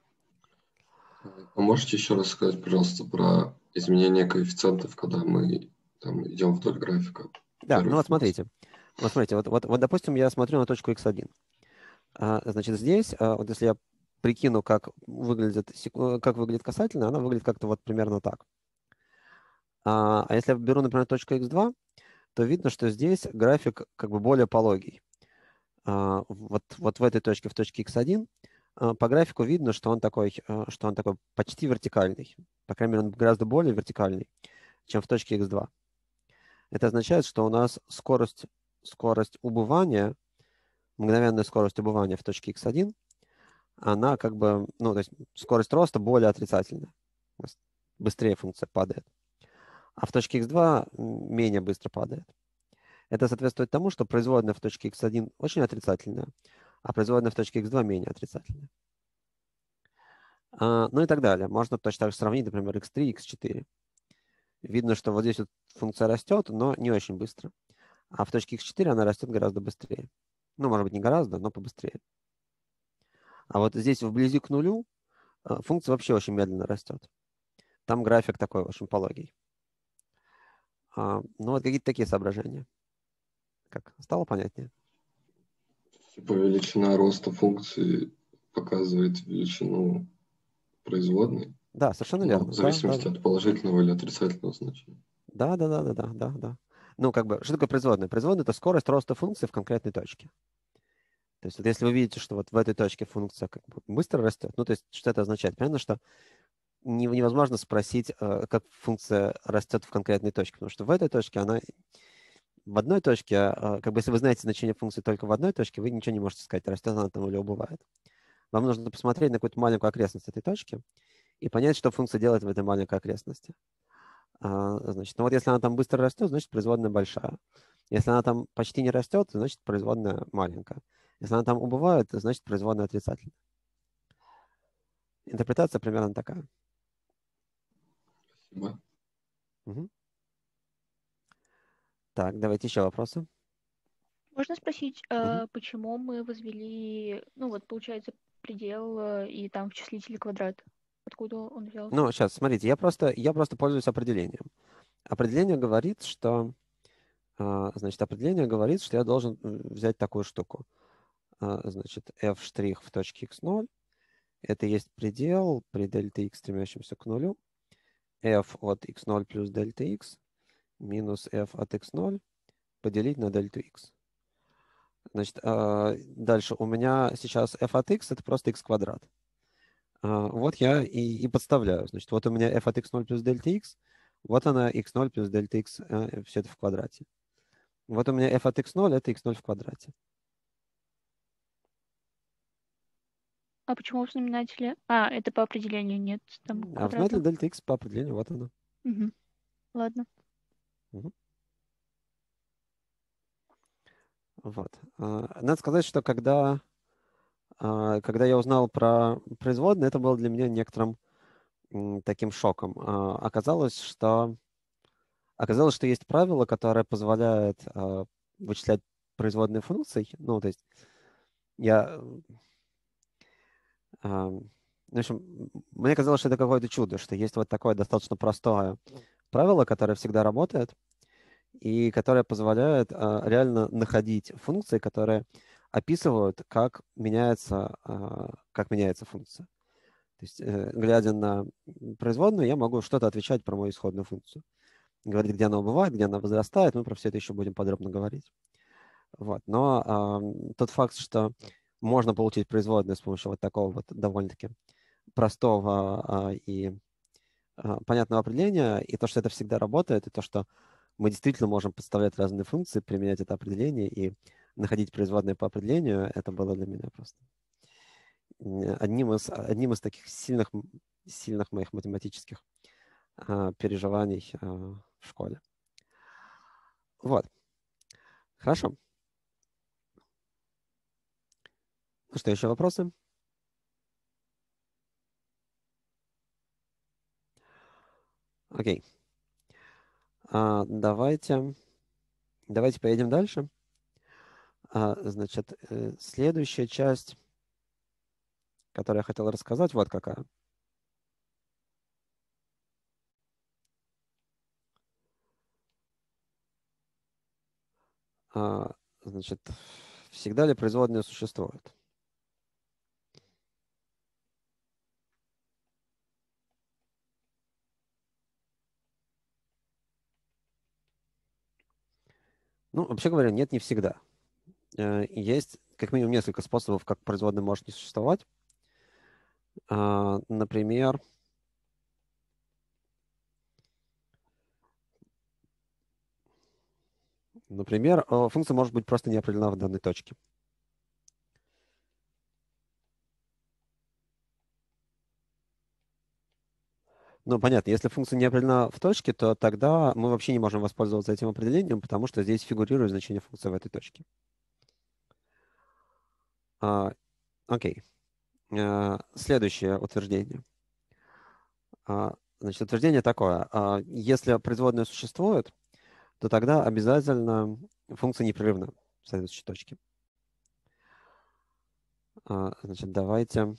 А можете еще раз сказать, пожалуйста, про изменение коэффициентов, когда мы там идем вдоль графика? Да, ну вот смотрите. Вот смотрите, вот, вот, вот, допустим, я смотрю на точку икс один. А, значит, здесь, а, вот если я прикину, как выглядит, как выглядит касательная, она выглядит как-то вот примерно так. А, а если я беру, например, точку икс два, то видно, что здесь график как бы более пологий. А, вот, вот в этой точке, в точке икс один, а, по графику видно, что он такой, а, что он такой почти вертикальный. По крайней мере, он гораздо более вертикальный, чем в точке икс два. Это означает, что у нас скорость, скорость убывания, мгновенная скорость убывания в точке икс один, она как бы, ну, то есть скорость роста более отрицательная. Быстрее функция падает. А в точке икс два менее быстро падает. Это соответствует тому, что производная в точке икс один очень отрицательная, а производная в точке икс два менее отрицательная. А, ну и так далее. Можно точно так же сравнить, например, икс три, икс четыре. Видно, что вот здесь вот функция растет, но не очень быстро. А в точке икс четыре она растет гораздо быстрее. Ну, может быть, не гораздо, но побыстрее. А вот здесь вблизи к нулю функция вообще очень медленно растет. Там график такой очень пологий. А, ну, вот какие-то такие соображения. Как? Стало понятнее? Типа величина роста функции показывает величину производной? Да, совершенно Ну, верно. в зависимости да, да. от положительного или отрицательного значения. Да, да, да, да, да, да, да. Ну, как бы, что такое производная? Производная – это скорость роста функции в конкретной точке. То есть, вот если вы видите, что вот в этой точке функция как бы быстро растет, ну, то есть, что это означает? Понятно, что невозможно спросить, как функция растет в конкретной точке, потому что в этой точке она в одной точке, как бы если вы знаете значение функции только в одной точке, вы ничего не можете сказать, растет она там или убывает. Вам нужно посмотреть на какую-то маленькую окрестность этой точки и понять, что функция делает в этой маленькой окрестности. Значит, ну вот если она там быстро растет, значит производная большая. Если она там почти не растет, значит производная маленькая. Если она там убывает, значит производная отрицательная. Интерпретация примерно такая. Спасибо. Угу. Так, давайте еще вопросы. Можно спросить, Угу. э, почему мы возвели, ну вот получается предел э, и там в числителе квадрат? Откуда он взялся? Ну, сейчас, смотрите, я просто, я просто пользуюсь определением. Определение говорит, что, значит, определение говорит, что я должен взять такую штуку. Значит, f' в точке икс ноль, это есть предел при дельта x, стремящемся к нулю, f от икс ноль плюс дельта x минус f от икс ноль поделить на дельту x. Значит, дальше у меня сейчас f от x это просто x квадрат. Вот я и, и подставляю. Значит, вот у меня f от икс ноль плюс дельта x, вот она икс ноль плюс дельта x, все это в квадрате. Вот у меня f от икс ноль это икс ноль в квадрате. А почему в знаменателе? А, это по определению, нет там А в знаменателе квадрата. дельта x по определению, вот оно. Мгм. Ладно. Мгм. Вот. А, Надо сказать, что когда, а, когда я узнал про производные, это было для меня некоторым м, таким шоком. А, Оказалось, что, оказалось, что есть правило, которое позволяет а, вычислять производные функции. Ну, то есть я... а, В общем, м, мне казалось, что это какое-то чудо, что есть вот такое достаточно простое правило, которое всегда работает, и которое позволяет а, реально находить функции, которые описывают, как меняется, а, как меняется функция. То есть, э, глядя на производную, я могу что-то отвечать про мою исходную функцию. Говорить, где она убывает, где она возрастает. Мы про все это еще будем подробно говорить. Вот. Но а, тот факт, что можно получить производную с помощью вот такого вот довольно-таки простого а, и а, понятного определения, и то, что это всегда работает, и то, что мы действительно можем подставлять разные функции, применять это определение и находить производные по определению, это было для меня просто одним из, одним из таких сильных, сильных моих математических а, переживаний а, в школе. Вот. Хорошо. Ну что, еще вопросы? Окей. А, давайте, давайте поедем дальше. А, значит, э, следующая часть, которую я хотел рассказать, вот какая. А, значит, всегда ли производные существуют? Ну, вообще говоря, нет, не всегда. Э, Есть как минимум несколько способов, как производная может не существовать. А, Например, например, э, функция может быть просто не определена в данной точке. Ну, понятно, если функция не определена в точке, то тогда мы вообще не можем воспользоваться этим определением, потому что здесь фигурирует значение функции в этой точке. А, Окей. А, Следующее утверждение. А, Значит, утверждение такое. А, Если производная существует, то тогда обязательно функция непрерывна в соответствующей точке. А, Значит, давайте...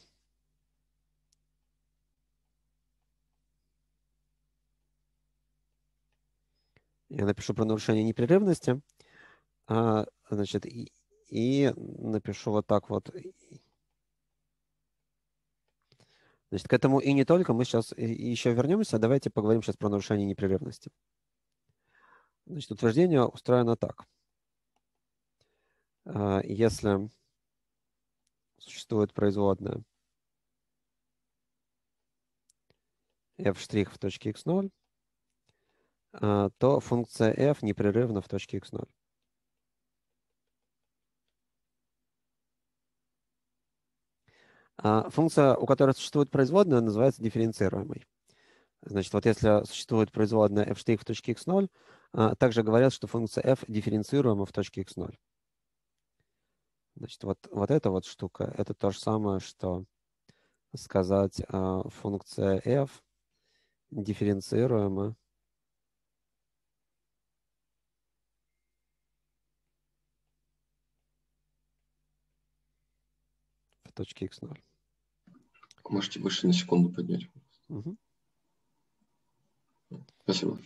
Я напишу про нарушение непрерывности. А, Значит, и, и напишу вот так вот. Значит, к этому и не только. Мы сейчас еще вернемся. Давайте поговорим сейчас про нарушение непрерывности. Значит, утверждение устроено так. А, Если существует производная f' в точке x ноль, а, то функция f непрерывна в точке x ноль. А функция, у которой существует производная, называется дифференцируемой. Значит, вот если существует производная f' в точке x ноль, а, также говорят, что функция f дифференцируема в точке x ноль. Значит, вот, вот эта вот штука, это то же самое, что сказать а, функция f дифференцируема в точке x ноль. Можете выше на секунду поднять. Угу. Спасибо.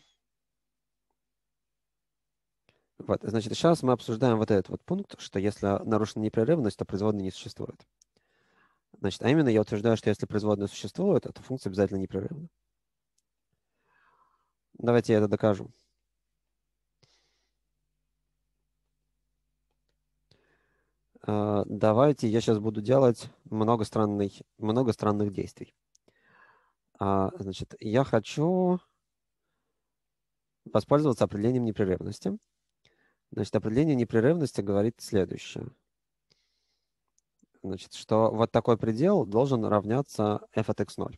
Вот, значит, сейчас мы обсуждаем вот этот вот пункт, что если нарушена непрерывность, то производная не существует. Значит, а именно я утверждаю, что если производная существует, то функция обязательно непрерывна. Давайте я это докажу. Uh, давайте я сейчас буду делать много странных, много странных действий. Uh, значит, я хочу воспользоваться определением непрерывности. Значит, определение непрерывности говорит следующее. значит, что вот такой предел должен равняться f от x ноль.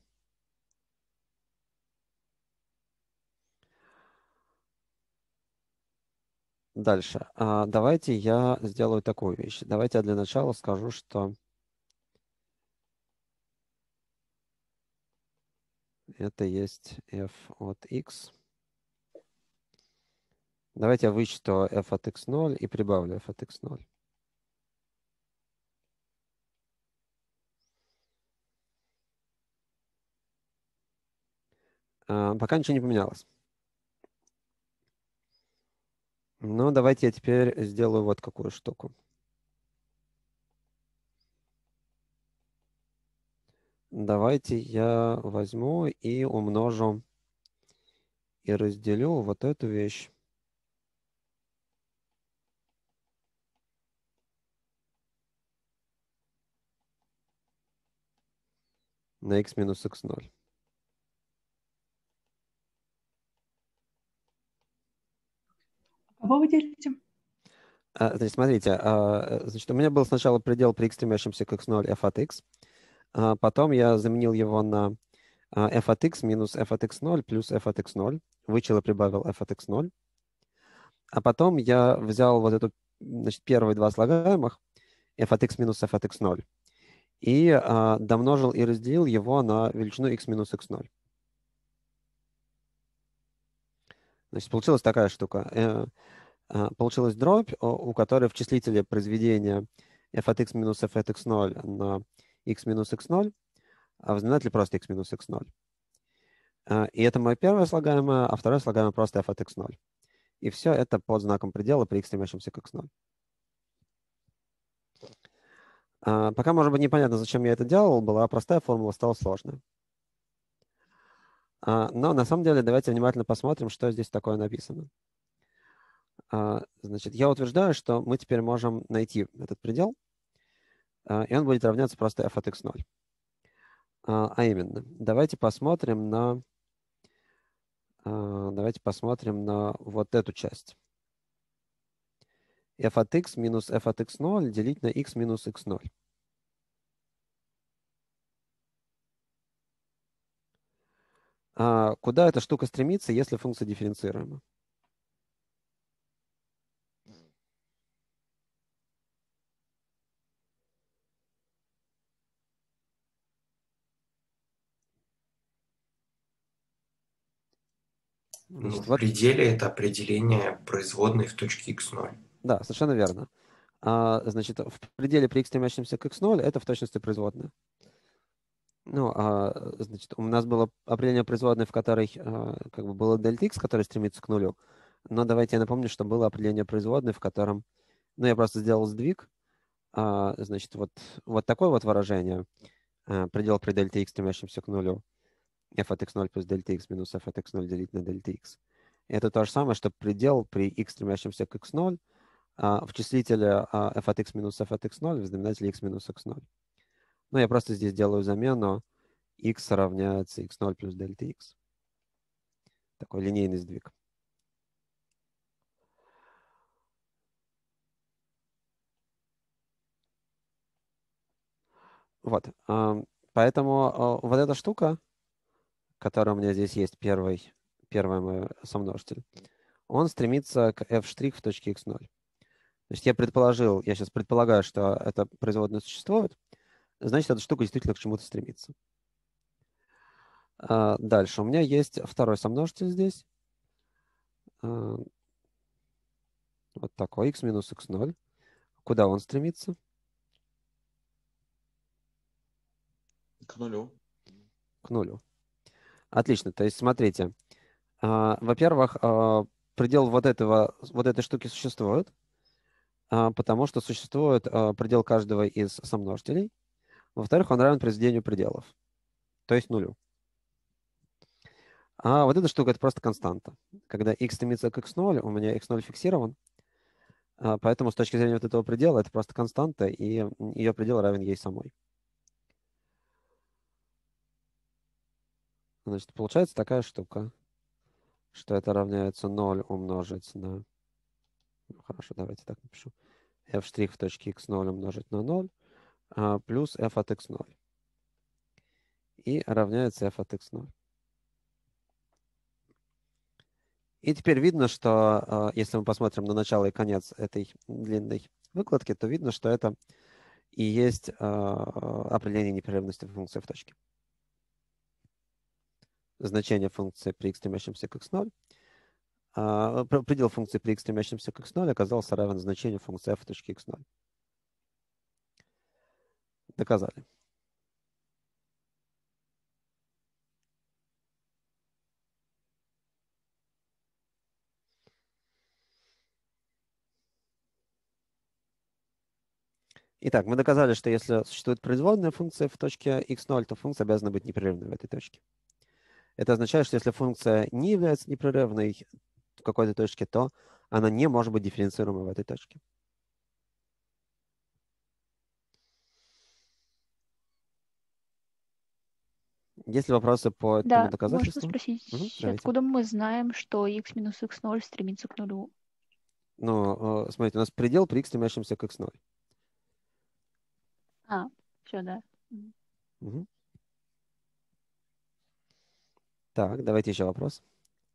Дальше. А, давайте я сделаю такую вещь. Давайте я для начала скажу, что это есть f от x. Давайте я вычту f от x ноль и прибавлю f от x ноль. А, пока ничего не поменялось. Но давайте я теперь сделаю вот какую штуку. Давайте я возьму и умножу и разделю вот эту вещь на x минус x ноль. Кого вы делите? А, значит, смотрите, а, значит, у меня был сначала предел при x стремящемся к x ноль f от x, а потом я заменил его на а, f от x минус f от x ноль плюс f от x ноль, вычел и прибавил f от x ноль, а потом я взял вот эту, значит, первые два слагаемых, f от x минус f от x ноль, и а, домножил и разделил его на величину x минус x ноль. Значит, получилась такая штука. Э, а, Получилась дробь, о- у которой в числителе произведения f от x минус f от x ноль на x минус x ноль, а в знаменателе просто x минус x ноль. А, И это мое первое слагаемое, а второе слагаемое просто f от x ноль. И все это под знаком предела при x стремящемся к x ноль. А, Пока, может быть, непонятно, зачем я это делал. Была простая формула, стала сложная. А, Но на самом деле давайте внимательно посмотрим, что здесь такое написано. А, Значит, я утверждаю, что мы теперь можем найти этот предел, а, и он будет равняться просто f от x ноль. А а именно, давайте посмотрим на, а, давайте посмотрим на вот эту часть. f от x минус f от x ноль делить на x минус x ноль. А куда эта штука стремится, если функция дифференцируема? Ну, Значит, в вот, пределе это определение производной в точке x ноль. да, совершенно верно. А, значит, в пределе при x стремящемся к x ноль это в точности производная. Ну, а, значит, у нас было определение производной, в которой а, как бы было дельта x, который стремится к нулю. Но давайте я напомню, что было определение производной, в котором, ну, я просто сделал сдвиг. А, значит, вот, вот такое вот выражение. А, предел при дельта x, стремящемся к нулю. f от x ноль плюс дельта x минус f от x ноль делить на дельта x. Это то же самое, что предел при x, стремящемся к x ноль, а в числителе а, f от x минус f от x ноль, в знаменателе x минус x ноль. Ну, я просто здесь делаю замену. X равняется x ноль плюс дельта x. Такой линейный сдвиг. Вот. а, Поэтому а, вот эта штука, которая у меня здесь есть, первый, первый мой сомножитель, он стремится к f' в точке x ноль. Значит, я предположил, я сейчас предполагаю, что эта производная существует, значит, эта штука действительно к чему-то стремится. А, Дальше. У меня есть второй сомножитель здесь. А, Вот такой, x минус x ноль. Куда он стремится? К нулю. К нулю. Отлично. То есть, смотрите. а, Во-первых, а, предел вот, этого, вот этой штуки существует, а, потому что существует а, предел каждого из сомножителей. Во-вторых, он равен произведению пределов, то есть нулю. А вот эта штука — это просто константа. Когда x стремится к x ноль, у меня x ноль фиксирован, а, поэтому с точки зрения вот этого предела это просто константа, и ее предел равен ей самой. Значит, получается такая штука, что это равняется ноль умножить на... Ну, хорошо, давайте так напишу. f' в точке x ноль умножить на ноль а, плюс f от x ноль. И равняется f от x ноль. И теперь видно, что если мы посмотрим на начало и конец этой длинной выкладки, то видно, что это и есть определение непрерывности функции в точке. Значение функции при x стремящемся к x ноль, предел функции при x стремящемся к x ноль оказался равен значению функции f в точке x ноль. Доказали. Итак, мы доказали, что если существует производная функция в точке x ноль, то функция обязана быть непрерывной в этой точке. Это означает, что если функция не является непрерывной в какой-то точке, то она не может быть дифференцируемой в этой точке. Есть ли вопросы по этому Да, доказательству? можно спросить, Угу, откуда мы знаем, что x минус x ноль стремится к нулю? Ну, смотрите, у нас предел при x стремящемся к x ноль. А, все, да. Угу. Так, давайте еще вопрос.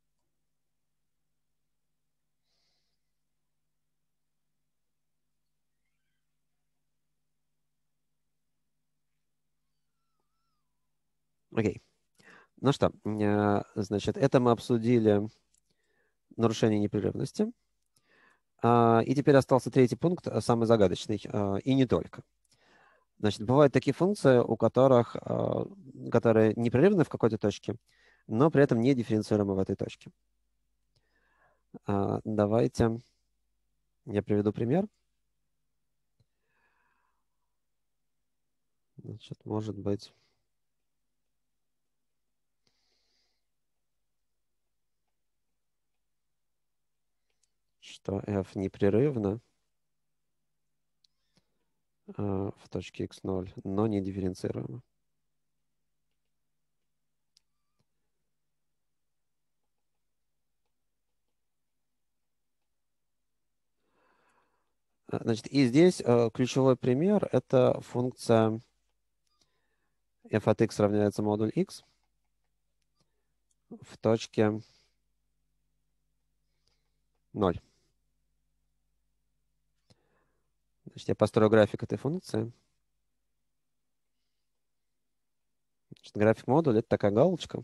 Окей. Ну что, значит, это мы обсудили нарушение непрерывности. И теперь остался третий пункт, самый загадочный, и не только. Значит, бывают такие функции, у которых, которые непрерывны в какой-то точке, но при этом не дифференцируемы в этой точке. Давайте я приведу пример. Значит, может быть... что f непрерывно в точке x ноль, но не дифференцируемо. Значит, и здесь ключевой пример — это функция f от x равняется модуль x в точке ноль. Значит, я построю график этой функции. Значит, график модуля — это такая галочка.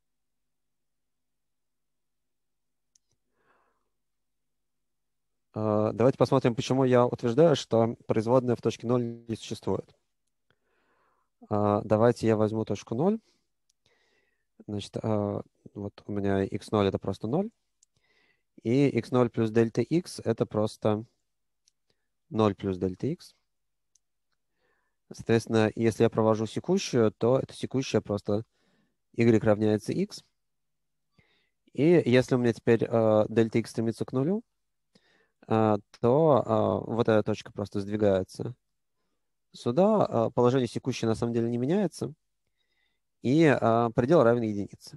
Давайте посмотрим, почему я утверждаю, что производная в точке ноль не существует. Давайте я возьму точку ноль. Значит, вот у меня x ноль — это просто ноль. И x ноль плюс дельта x — это просто ноль плюс дельта x. Соответственно, если я провожу секущую, то это секущая просто y равняется x. И если у меня теперь э, дельта x стремится к нулю, э, то э, вот эта точка просто сдвигается сюда. Э, положение секущей на самом деле не меняется. И э, предел равен единице.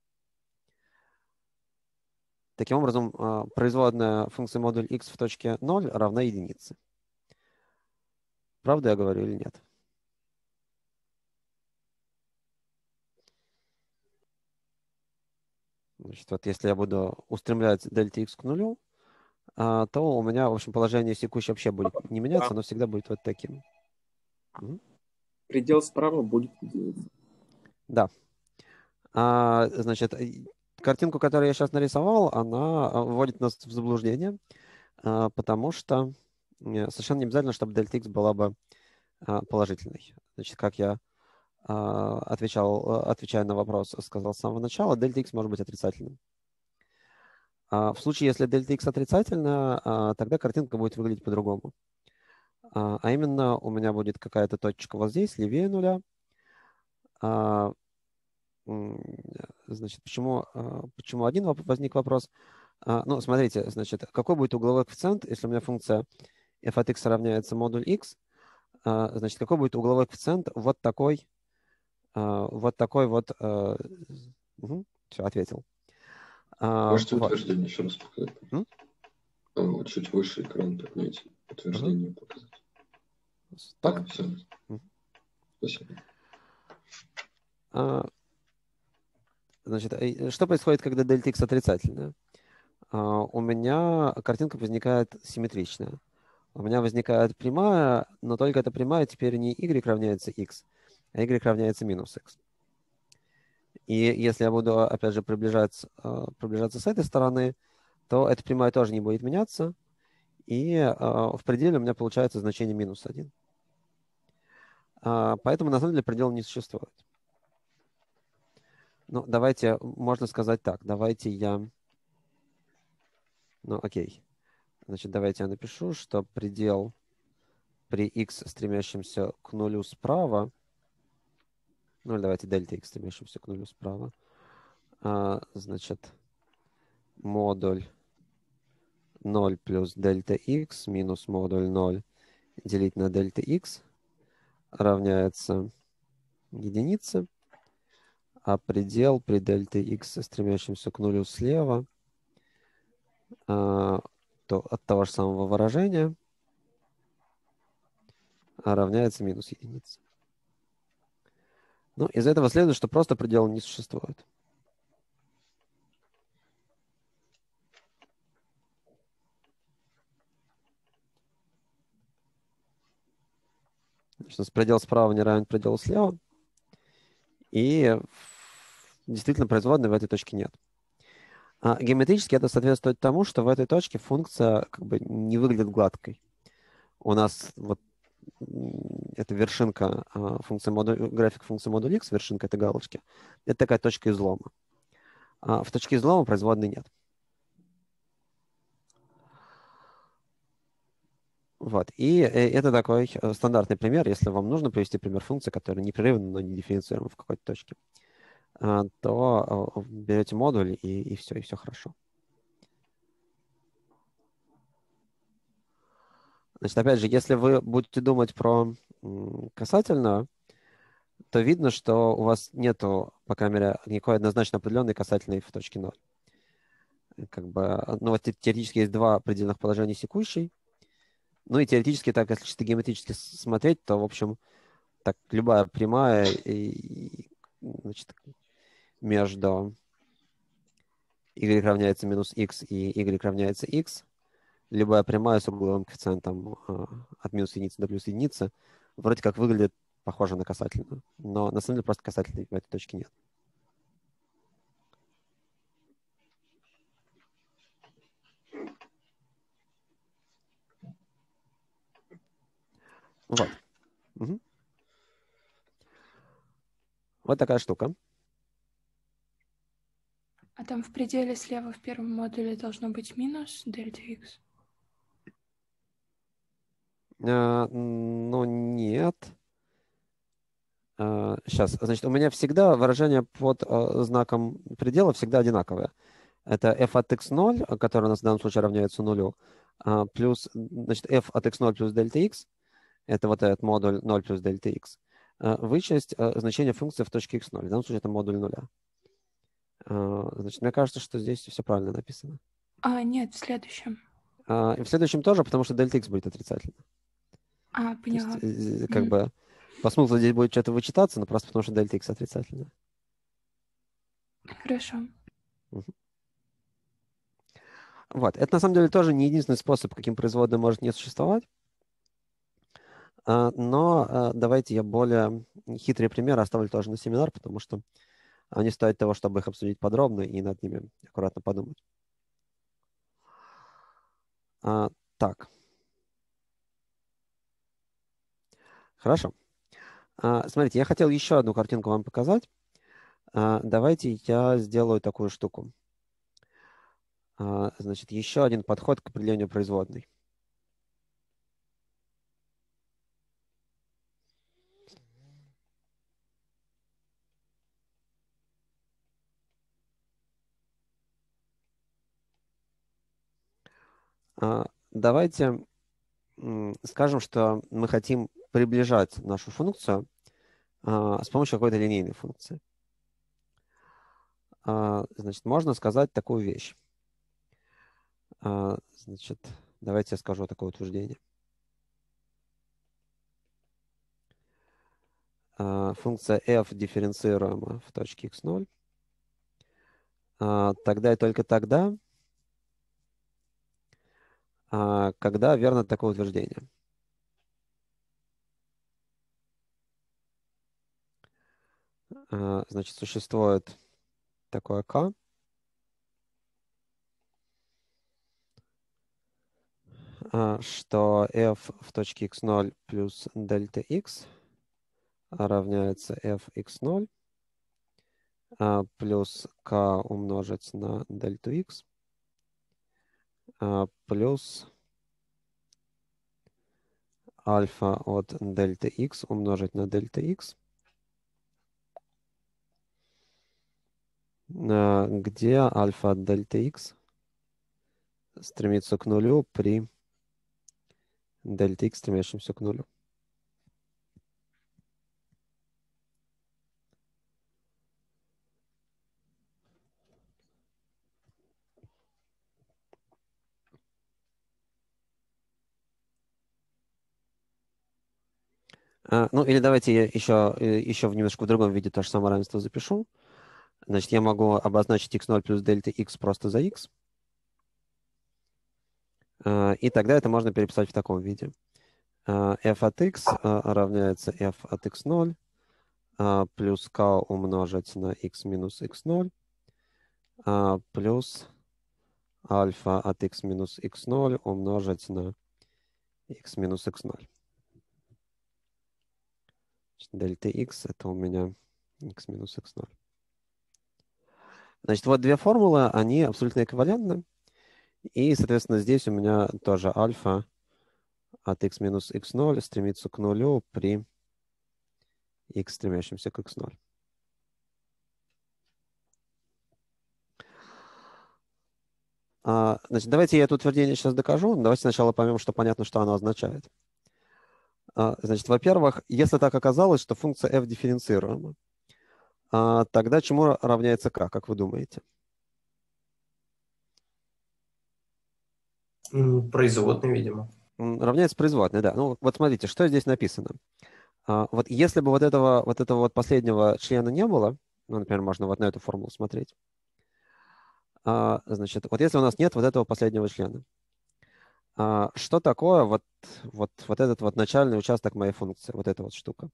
Таким образом, э, производная функции модуль x в точке ноль равна единице. Правда я говорю или нет? Значит, вот если я буду устремлять дельта x к нулю, то у меня, в общем, положение секущей вообще будет не меняться, оно всегда будет вот таким. Угу. Предел справа будет единица. Да. А, значит, картинку, которую я сейчас нарисовал, она вводит нас в заблуждение, потому что совершенно не обязательно, чтобы дельта x была бы положительной. Значит, как я отвечал, отвечая на вопрос, сказал с самого начала, дельта x может быть отрицательным. В случае, если дельта x отрицательна, тогда картинка будет выглядеть по-другому. А именно, у меня будет какая-то точка вот здесь, левее нуля. Значит, почему, почему один возник вопрос? Ну, смотрите, значит, какой будет угловой коэффициент, если у меня функция f от x равняется модуль x? Значит, какой будет угловой коэффициент вот такой, вот такой вот... Угу, все, ответил. Можете вот. утверждение еще раз показать? М? Чуть выше экран поднять. Утверждение uh-huh. показать. Да, Так? все. Мгм. Спасибо. А, Значит, э, что происходит, когда дельта x отрицательная? А, У меня картинка возникает симметричная. У меня возникает прямая, но только эта прямая теперь не y равняется x, а y равняется минус x. И если я буду, опять же, приближаться, а, приближаться с этой стороны, то эта прямая тоже не будет меняться, и а, в пределе у меня получается значение минус один. А, Поэтому, на самом деле, предела не существует. Ну, давайте, можно сказать так. Давайте я... Ну, окей. Значит, давайте я напишу, что предел при x, стремящемся к нулю справа, ну, давайте дельта x, стремящемся к нулю справа, а, значит, модуль ноль плюс дельта x минус модуль ноль делить на дельта x равняется единице, а предел при дельта x, стремящемся к нулю слева, а, то от того же самого выражения равняется минус единице. Ну, из этого следует, что просто предела не существует. Значит, у нас предел справа не равен пределу слева, и действительно производной в этой точке нет. А геометрически это соответствует тому, что в этой точке функция как бы не выглядит гладкой. У нас вот эта вершинка функции модуль, график функции модуль x, вершинка этой галочки, это такая точка излома. А в точке излома производной нет. Вот. И это такой стандартный пример, если вам нужно привести пример функции, которая непрерывна, но не дифференцируема в какой-то точке, то берете модуль, и, и все, и все хорошо. Значит, опять же, если вы будете думать про касательную, то видно, что у вас нету, по крайней мере, никакой однозначно определенной касательной в точке ноль. Как бы, ну, вот теоретически есть два предельных положения секущей. Ну и теоретически, так, если чисто геометрически смотреть, то, в общем, так, любая прямая и, значит, между y равняется минус x и y равняется x, любая прямая с угловым коэффициентом от минус единицы до плюс единицы вроде как выглядит похоже на касательную. Но на самом деле просто касательной в этой точке нет. Вот. Угу. Вот такая штука. А там в пределе слева в первом модуле должно быть минус дельта x? А, ну, нет. А, сейчас, значит, у меня всегда выражение под а, знаком предела всегда одинаковое. Это f от x ноль, который у нас в данном случае равняется нулю, а, плюс, значит, f от x ноль плюс дельта x, это вот этот модуль ноль плюс дельта x, а, вычесть а, значение функции в точке x ноль. В данном случае это модуль нуля. А, значит, мне кажется, что здесь все правильно написано. А, нет, в следующем. А, и в следующем тоже, потому что дельта x будет отрицательно. А, поняла. То есть, как Мгм. бы по смыслу здесь будет что-то вычитаться, но просто потому что дельта x отрицательно. Хорошо. Мгм. Вот. Это на самом деле тоже не единственный способ, каким производная может не существовать. А, Но а, давайте я более хитрые примеры оставлю тоже на семинар, потому что они стоят того, чтобы их обсудить подробно и над ними аккуратно подумать. А, Так. Хорошо. А, Смотрите, я хотел еще одну картинку вам показать. А, Давайте я сделаю такую штуку. А, Значит, еще один подход к определению производной. А, Давайте м, скажем, что мы хотим приближать нашу функцию а, с помощью какой-то линейной функции. А, Значит, можно сказать такую вещь. А, Значит, давайте я скажу такое утверждение. а, функция f дифференцируема в точке икс ноль, а, тогда и только тогда, а, когда верно такое утверждение. А, значит, существует такое k, а, что f в точке икс ноль плюс дельта x равняется f икс ноль а, плюс k умножить на дельту x а, плюс альфа от дельта x умножить на дельта x, а, где альфа от дельта x стремится к нулю при дельта x, стремящемся к нулю. А, ну, или давайте я еще, э, еще в немножко в другом виде то же самое равенство запишу. Значит, я могу обозначить икс ноль плюс дельта x просто за x. А, и тогда это можно переписать в таком виде. А, f от x а, равняется f от икс ноль а, плюс k умножить на x минус икс ноль а, плюс альфа от x минус икс ноль умножить на x минус икс ноль. Дельта x это у меня x минус икс ноль. Значит, вот две формулы, они абсолютно эквивалентны. И, соответственно, здесь у меня тоже альфа от x минус икс ноль стремится к нулю при x, стремящемся к икс ноль. А, значит, давайте я это утверждение сейчас докажу. Давайте сначала поймем, что понятно, что оно означает. А, значит, во-первых, если так оказалось, что функция f дифференцируема, а, тогда чему равняется k, как вы думаете? Производной, видимо. Равняется производной, да. Ну, вот смотрите, что здесь написано. А, вот если бы вот этого, вот этого вот последнего члена не было, ну, например, можно вот на эту формулу смотреть, а, значит, вот если у нас нет вот этого последнего члена, а, что такое вот, вот, вот этот вот начальный участок моей функции, вот эта вот штука?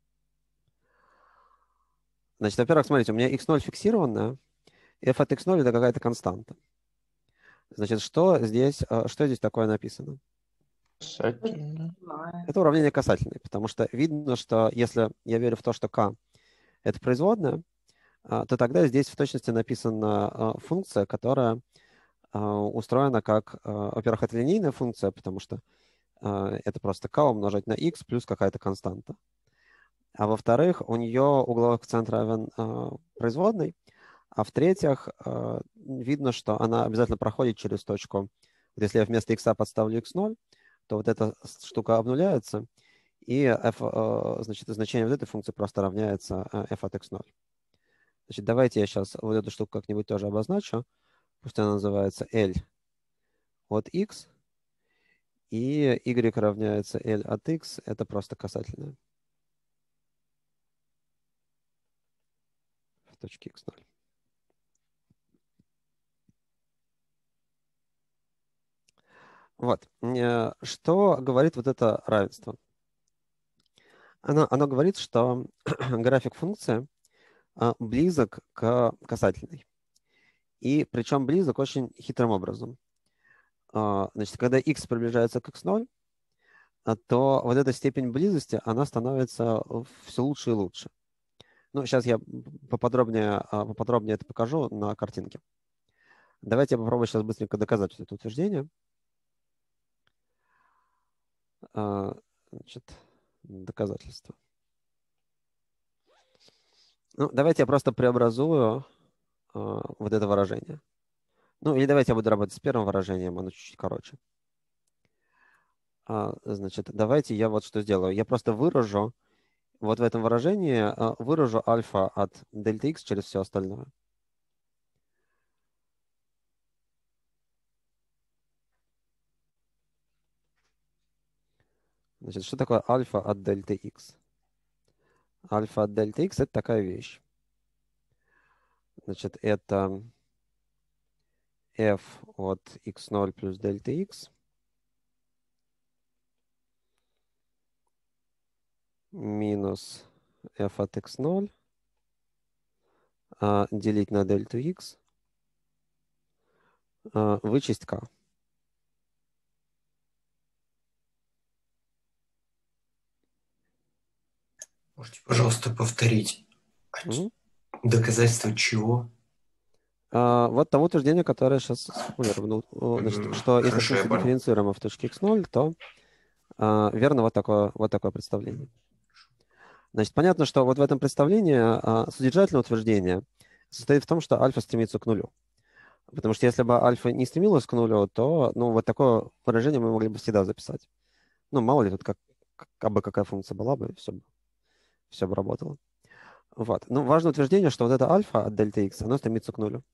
Значит, во-первых, смотрите, у меня икс ноль фиксированная, f от икс ноль это какая-то константа. Значит, что здесь, а, что здесь такое написано? Касательно. Это уравнение касательное, потому что видно, что если я верю в то, что k это производная, а, то тогда здесь в точности написана а, функция, которая а, устроена как, а, во-первых, это линейная функция, потому что а, это просто k умножить на x плюс какая-то константа. А во-вторых, у нее угловой коэффициент равен а, производной, а в-третьих, а, видно, что она обязательно проходит через точку. Вот если я вместо x подставлю икс ноль, то вот эта штука обнуляется, и f, а, значит, значение вот этой функции просто равняется f от икс ноль. Значит, давайте я сейчас вот эту штуку как-нибудь тоже обозначу. Пусть она называется L от x, и y равняется L от x. Это просто касательное в точке икс ноль. Вот. Что говорит вот это равенство? Оно, оно говорит, что график функции близок к касательной. И причем близок очень хитрым образом. Значит, когда x приближается к икс ноль, то вот эта степень близости, она становится все лучше и лучше. Ну, сейчас я поподробнее, поподробнее это покажу на картинке. Давайте я попробую сейчас быстренько доказать это утверждение. Значит, доказательство. Ну, давайте я просто преобразую вот это выражение. Ну, или давайте я буду работать с первым выражением, оно чуть-чуть короче. Значит, давайте я вот что сделаю. Я просто выражу вот в этом выражении, выражу альфа от дельта x через все остальное. Значит, что такое альфа от дельта x? альфа от дельта x — это такая вещь. Значит, это f от икс ноль плюс дельта x минус f от икс ноль а, делить на дельту x, а, вычесть k. Можете, пожалуйста, повторить? Мгм. Доказательство чего? А, вот того утверждения, которое сейчас сформулировано. Ну, значит, М, что если Хорошо, я функция понял. дифференцируема в точке икс ноль, то а, верно вот такое, вот такое представление. Значит, понятно, что вот в этом представлении а, содержательное утверждение состоит в том, что альфа стремится к нулю. Потому что если бы альфа не стремилась к нулю, то ну, вот такое выражение мы могли бы всегда записать. Ну, мало ли тут как, как бы какая функция была бы, все бы, все бы работало. Вот. Ну, важное утверждение, что вот это альфа от дельта x, оно стремится к нулю.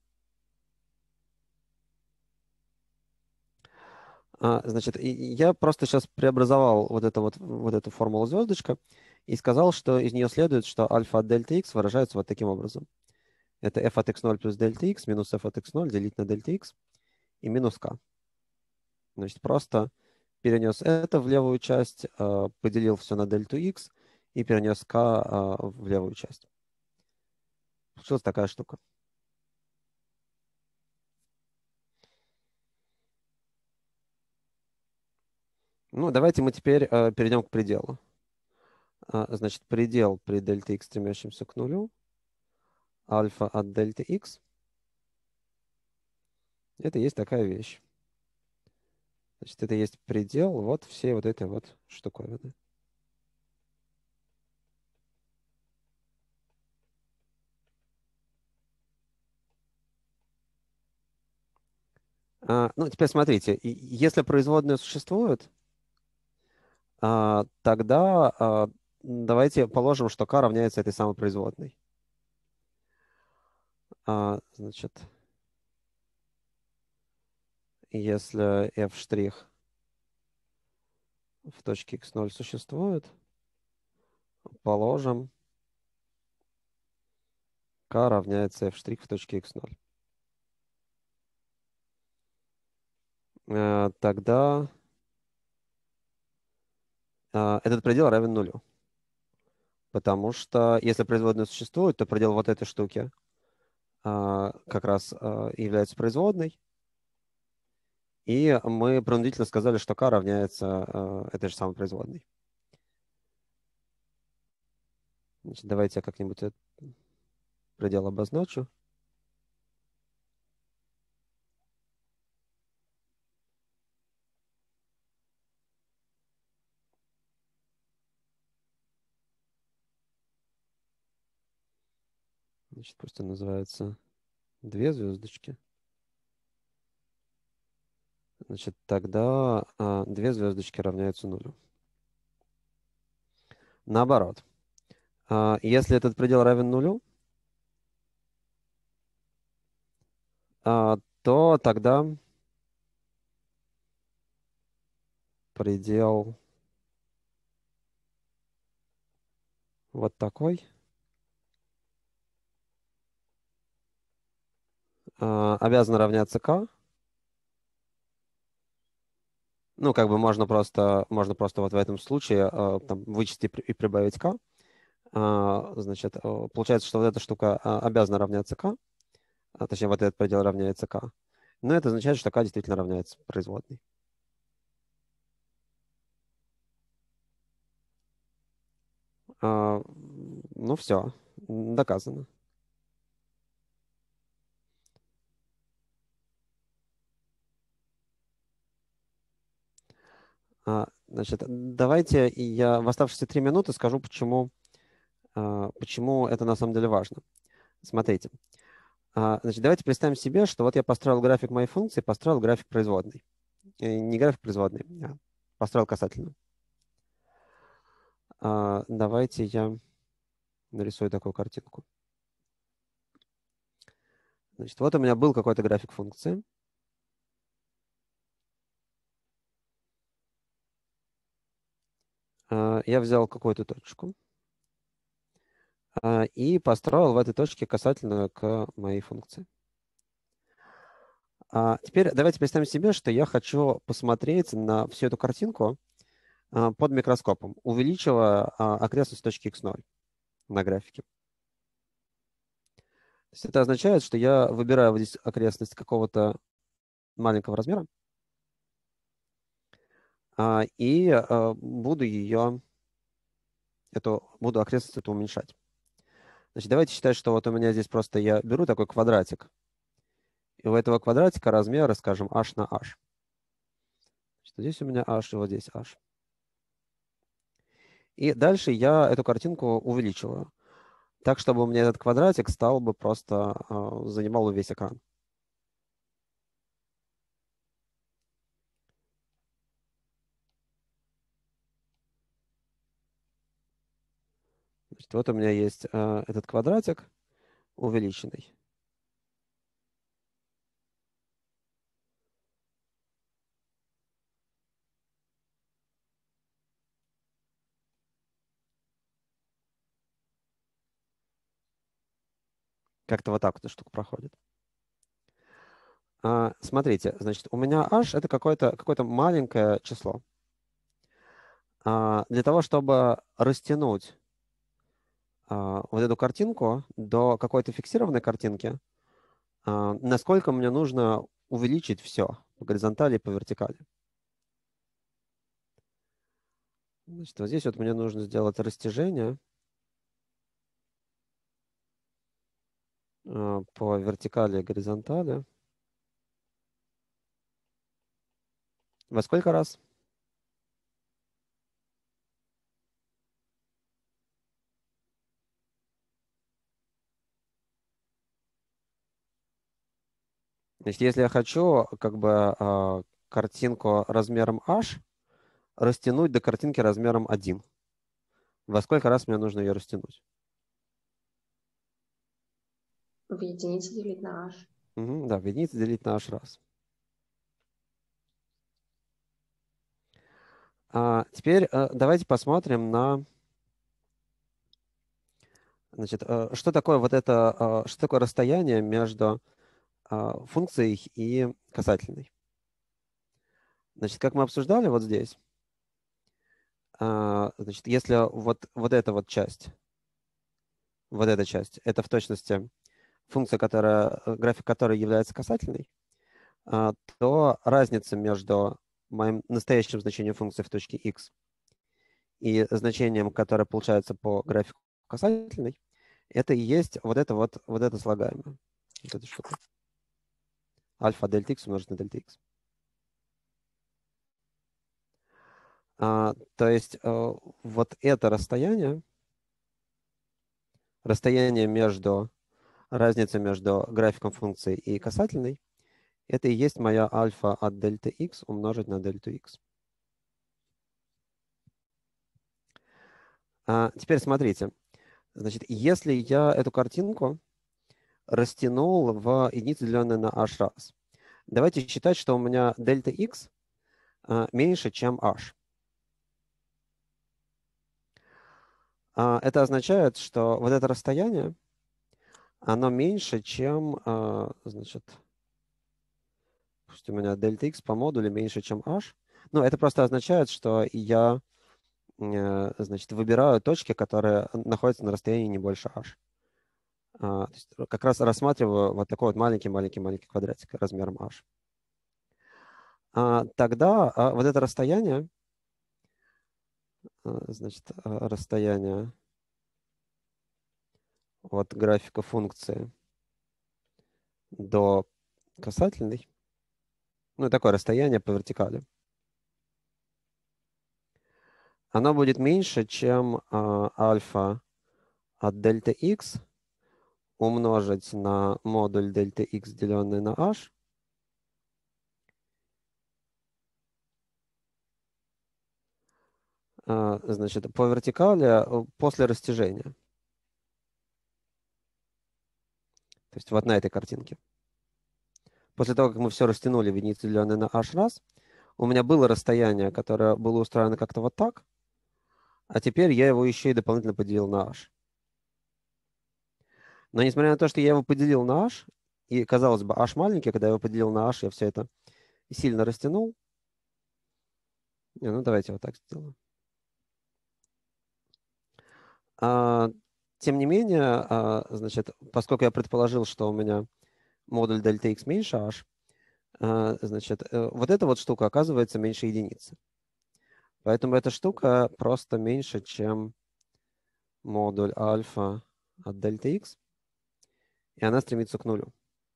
А, значит, и- и я просто сейчас преобразовал вот, это вот, вот эту формулу звездочка и сказал, что из нее следует, что альфа от дельта x выражается вот таким образом. Это f от икс ноль плюс дельта x минус f от икс ноль делить на дельта x и минус k. Значит, просто перенес это в левую часть, а, поделил все на дельту x и перенес k а, в левую часть. Получилась такая штука. Ну, давайте мы теперь а, перейдем к пределу. А, значит, предел при дельта x, стремящемся к нулю, альфа от дельта x, это есть такая вещь. Значит, это есть предел вот всей вот этой вот штуковины. А, ну, теперь смотрите, и- если производная существует, а, тогда а, давайте положим, что k равняется этой самой производной. А, значит, если f' в точке икс ноль существует, положим, k равняется f' в точке икс ноль. А, тогда а, этот предел равен нулю. Потому что если производная существует, то предел вот этой штуки а, как раз а, является производной. И мы принудительно сказали, что k равняется а, этой же самой производной. Значит, давайте я как-нибудь этот предел обозначу. Значит, пусть он называется две звездочки. Значит, тогда а, две звездочки равняются нулю. Наоборот. А, если этот предел равен нулю, а, то тогда предел вот такой а, обязан равняться k. Ну, как бы можно просто, можно просто вот в этом случае а, там, вычесть и, при- и прибавить k. А, значит, а, получается, что вот эта штука а, обязана равняться k. А, точнее, вот этот предел равняется k. Но это означает, что k действительно равняется производной. А, ну, все, доказано. А, значит, давайте я в оставшиеся три минуты скажу, почему, а, почему это на самом деле важно. Смотрите. А, значит, давайте представим себе, что вот я построил график моей функции, построил график производной. Э, Не график производной, а построил касательную. А, давайте я нарисую такую картинку. Значит, вот у меня был какой-то график функции. А, я взял какую-то точку. а, и построил в этой точке касательную к моей функции. А теперь давайте представим себе, что я хочу посмотреть на всю эту картинку а, под микроскопом, увеличивая а, окрестность точки икс ноль на графике. То есть это означает, что я выбираю вот здесь окрестность какого-то маленького размера а, и а, буду ее, эту, буду окрестность эту уменьшать. Значит, давайте считать, что вот у меня здесь просто я беру такой квадратик. И у этого квадратика размеры, скажем, h на h. Значит, здесь у меня h, и вот здесь h. И дальше я эту картинку увеличиваю. Так, чтобы у меня этот квадратик стал бы просто, э, занимал весь экран. Значит, вот у меня есть э, этот квадратик увеличенный. Как-то вот так вот эта штука проходит. А, смотрите, значит, у меня h это какое-то какое-то маленькое число. А, для того, чтобы растянуть а, вот эту картинку до какой-то фиксированной картинки, а, насколько мне нужно увеличить все по горизонтали и по вертикали. Значит, вот здесь вот мне нужно сделать растяжение а, по вертикали и горизонтали. Во сколько раз? Значит, если я хочу как бы а, картинку размером h растянуть до картинки размером один, во сколько раз мне нужно ее растянуть? В единице делить на h. Угу, да, в единице делить на h раз. А теперь а, давайте посмотрим на, значит, а, что такое вот это, а, что такое расстояние между а, функцией и касательной. Значит, как мы обсуждали вот здесь, а, значит, если вот, вот эта вот часть, вот эта часть, это в точности функция, которая, график которой является касательной, а, то разница между моим настоящим значением функции в точке x и значением, которое получается по графику касательной, это и есть вот это вот, вот это слагаемое. Вот эта штука. Альфа дельта x умножить на дельта x. А, то есть а, вот это расстояние, расстояние между, разница между графиком функции и касательной, это и есть моя альфа от дельта x умножить на дельту x. А теперь смотрите. Значит, если я эту картинку растянул в единицу, деленное на h раз, давайте считать, что у меня дельта x а, меньше, чем h. А, это означает, что вот это расстояние, оно меньше, чем, а, значит, пусть у меня дельта x по модулю меньше, чем h. Ну, это просто означает, что я, значит, выбираю точки, которые находятся на расстоянии не больше h. А, то есть как раз рассматриваю вот такой вот маленький-маленький-маленький квадратик размером h. А, тогда а, вот это расстояние, а, значит, расстояние от графика функции до касательной, ну, такое расстояние по вертикали, оно будет меньше, чем а, альфа от дельта x умножить на модуль дельта x, деленный на h, а, значит, по вертикали после растяжения. То есть вот на этой картинке. После того, как мы все растянули в единицу, деленное на h раз, у меня было расстояние, которое было устроено как-то вот так, а теперь я его еще и дополнительно поделил на h. Но несмотря на то, что я его поделил на h, и, казалось бы, h маленький, когда я его поделил на h, я все это сильно растянул. Не, ну, давайте вот так сделаем. А, тем не менее, а, значит, поскольку я предположил, что у меня модуль дельта x меньше h, а, значит, вот эта вот штука оказывается меньше единицы. Поэтому эта штука просто меньше, чем модуль альфа от дельта x, и она стремится к нулю.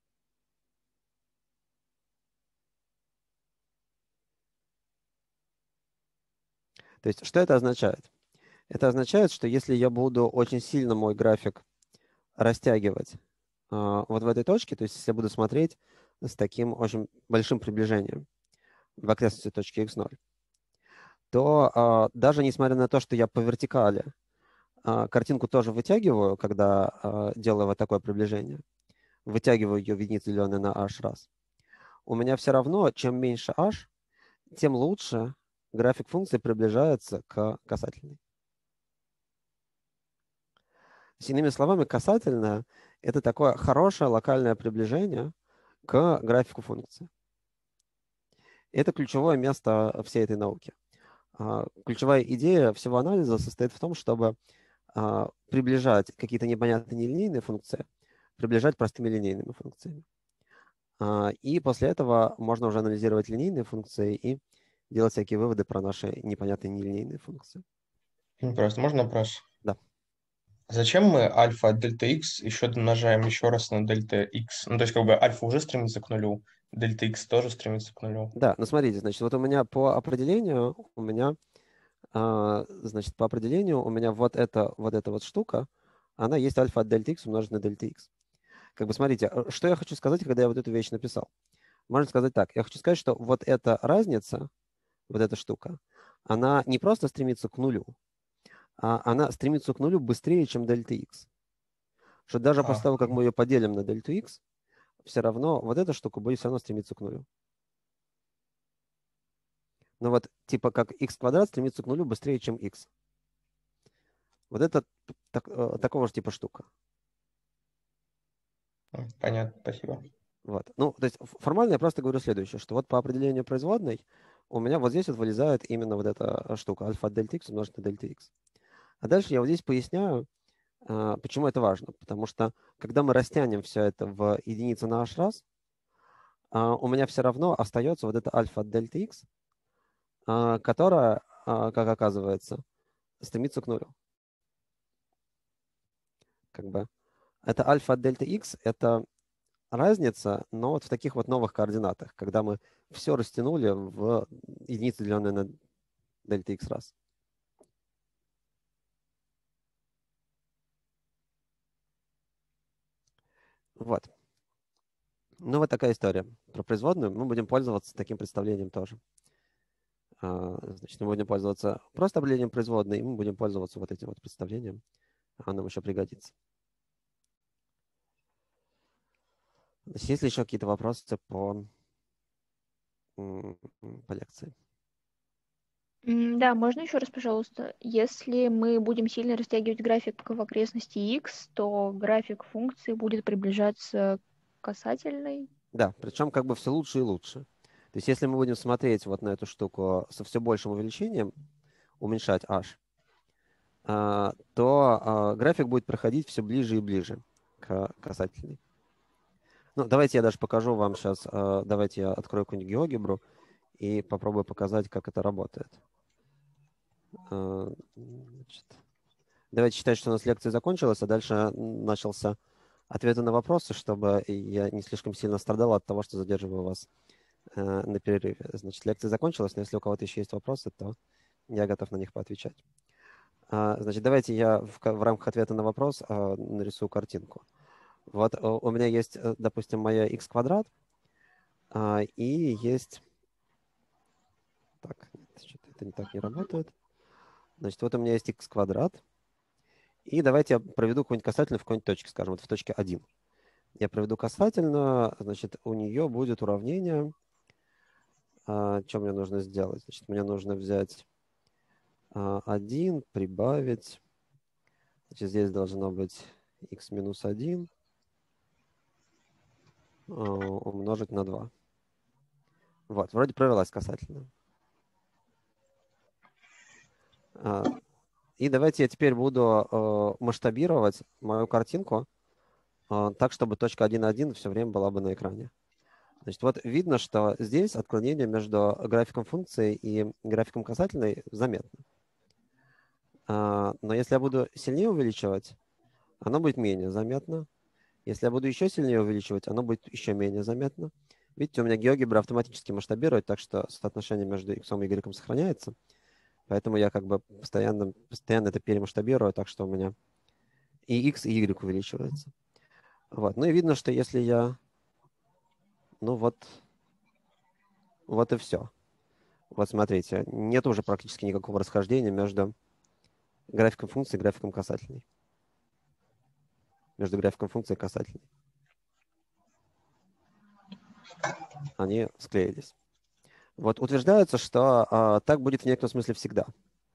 То есть, что это означает? Это означает, что если я буду очень сильно мой график растягивать а, вот в этой точке, то есть если я буду смотреть с таким очень большим приближением в окрестности точки икс ноль, то а, даже несмотря на то, что я по вертикали а, картинку тоже вытягиваю, когда а, делаю вот такое приближение, вытягиваю ее в единицу, деленное на h раз, у меня все равно, чем меньше h, тем лучше график функции приближается к касательной. С иными словами, касательная – это такое хорошее локальное приближение к графику функции. Это ключевое место всей этой науки. Ключевая идея всего анализа состоит в том, чтобы приближать какие-то непонятные нелинейные функции, приближать простыми линейными функциями. И после этого можно уже анализировать линейные функции и делать всякие выводы про наши непонятные нелинейные функции. Просто можно вопрос? Да. Зачем мы альфа от дельта x еще домножаем еще раз на дельта x? Ну, то есть, как бы альфа уже стремится к нулю, дельта x тоже стремится к нулю. Да, ну смотрите, значит, вот у меня по определению, у меня, а, значит, по определению у меня вот эта вот эта вот штука, она есть альфа от дельта x умножить на дельта x. Как бы смотрите, что я хочу сказать, когда я вот эту вещь написал. Можно сказать так, я хочу сказать, что вот эта разница, вот эта штука, она не просто стремится к нулю, а она стремится к нулю быстрее, чем дельта x. Что даже А. после того, как мы ее поделим на дельту x, все равно вот эта штука будет все равно стремиться к нулю. Ну вот, типа как x квадрат стремится к нулю быстрее, чем x. Вот это так, такого же типа штука. Понятно, спасибо. Вот. Ну, то есть формально я просто говорю следующее, что вот по определению производной у меня вот здесь вот вылезает именно вот эта штука альфа от дельта x умножить на дельта x. А дальше я вот здесь поясняю, почему это важно. Потому что когда мы растянем все это в единицу на h раз, у меня все равно остается вот это альфа от дельта x, которая, как оказывается, стремится к нулю. Как бы это альфа от дельта x, это разница, но вот в таких вот новых координатах, когда мы все растянули в единицу, деленное на дельта x раз. Вот. Ну, вот такая история. Про производную мы будем пользоваться таким представлением тоже. Значит, мы будем пользоваться просто определением производной, и мы будем пользоваться вот этим вот представлением. Оно нам еще пригодится. Значит, есть ли еще какие-то вопросы по, по лекции? Да, можно еще раз, пожалуйста. Если мы будем сильно растягивать график в окрестности x, то график функции будет приближаться к касательной. Да, причем как бы все лучше и лучше. То есть если мы будем смотреть вот на эту штуку со все большим увеличением, уменьшать h, то график будет проходить все ближе и ближе к касательной. Ну, давайте я даже покажу вам сейчас, давайте я открою какую-нибудь геогебру и попробую показать, как это работает. Значит, давайте считать, что у нас лекция закончилась, а дальше начался ответы на вопросы, чтобы я не слишком сильно страдал от того, что задерживаю вас на перерыве. Значит, лекция закончилась, но если у кого-то еще есть вопросы, то я готов на них поотвечать. Значит, давайте я в, в рамках ответа на вопрос нарисую картинку. Вот у меня есть, допустим, моя x квадрат, и есть... Так, что-то это не так не работает. Значит, вот у меня есть x квадрат. И давайте я проведу какую-нибудь касательную в какой-нибудь точке, скажем, вот в точке один. Я проведу касательную, значит, у нее будет уравнение. А, что мне нужно сделать? Значит, мне нужно взять а, один, прибавить. Значит, здесь должно быть x минус один умножить на два. Вот, вроде провелась касательно. И давайте я теперь буду масштабировать мою картинку так, чтобы точка один один все время была бы на экране. Значит, вот видно, что здесь отклонение между графиком функции и графиком касательной заметно. Но если я буду сильнее увеличивать, оно будет менее заметно. Если я буду еще сильнее увеличивать, оно будет еще менее заметно. Видите, у меня GeoGebra автоматически масштабирует, так что соотношение между x и y сохраняется. Поэтому я как бы постоянно, постоянно это перемасштабирую, так что у меня и x, и y увеличивается. Вот. Ну и видно, что если я... Ну вот, вот и все. Вот смотрите, нет уже практически никакого расхождения между графиком функции и графиком касательной. Между графиком функции и касательной. Они склеились. Вот утверждается, что а, так будет в некотором смысле всегда.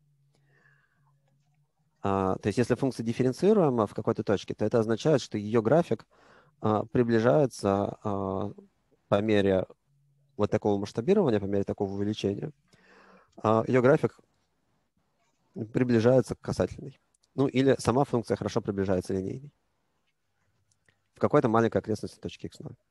А, то есть если функция дифференцируема в какой-то точке, то это означает, что ее график а, приближается а, по мере вот такого масштабирования, по мере такого увеличения. А, ее график приближается к касательной. Ну или сама функция хорошо приближается линейной. В какой-то маленькой окрестности точки икс ноль.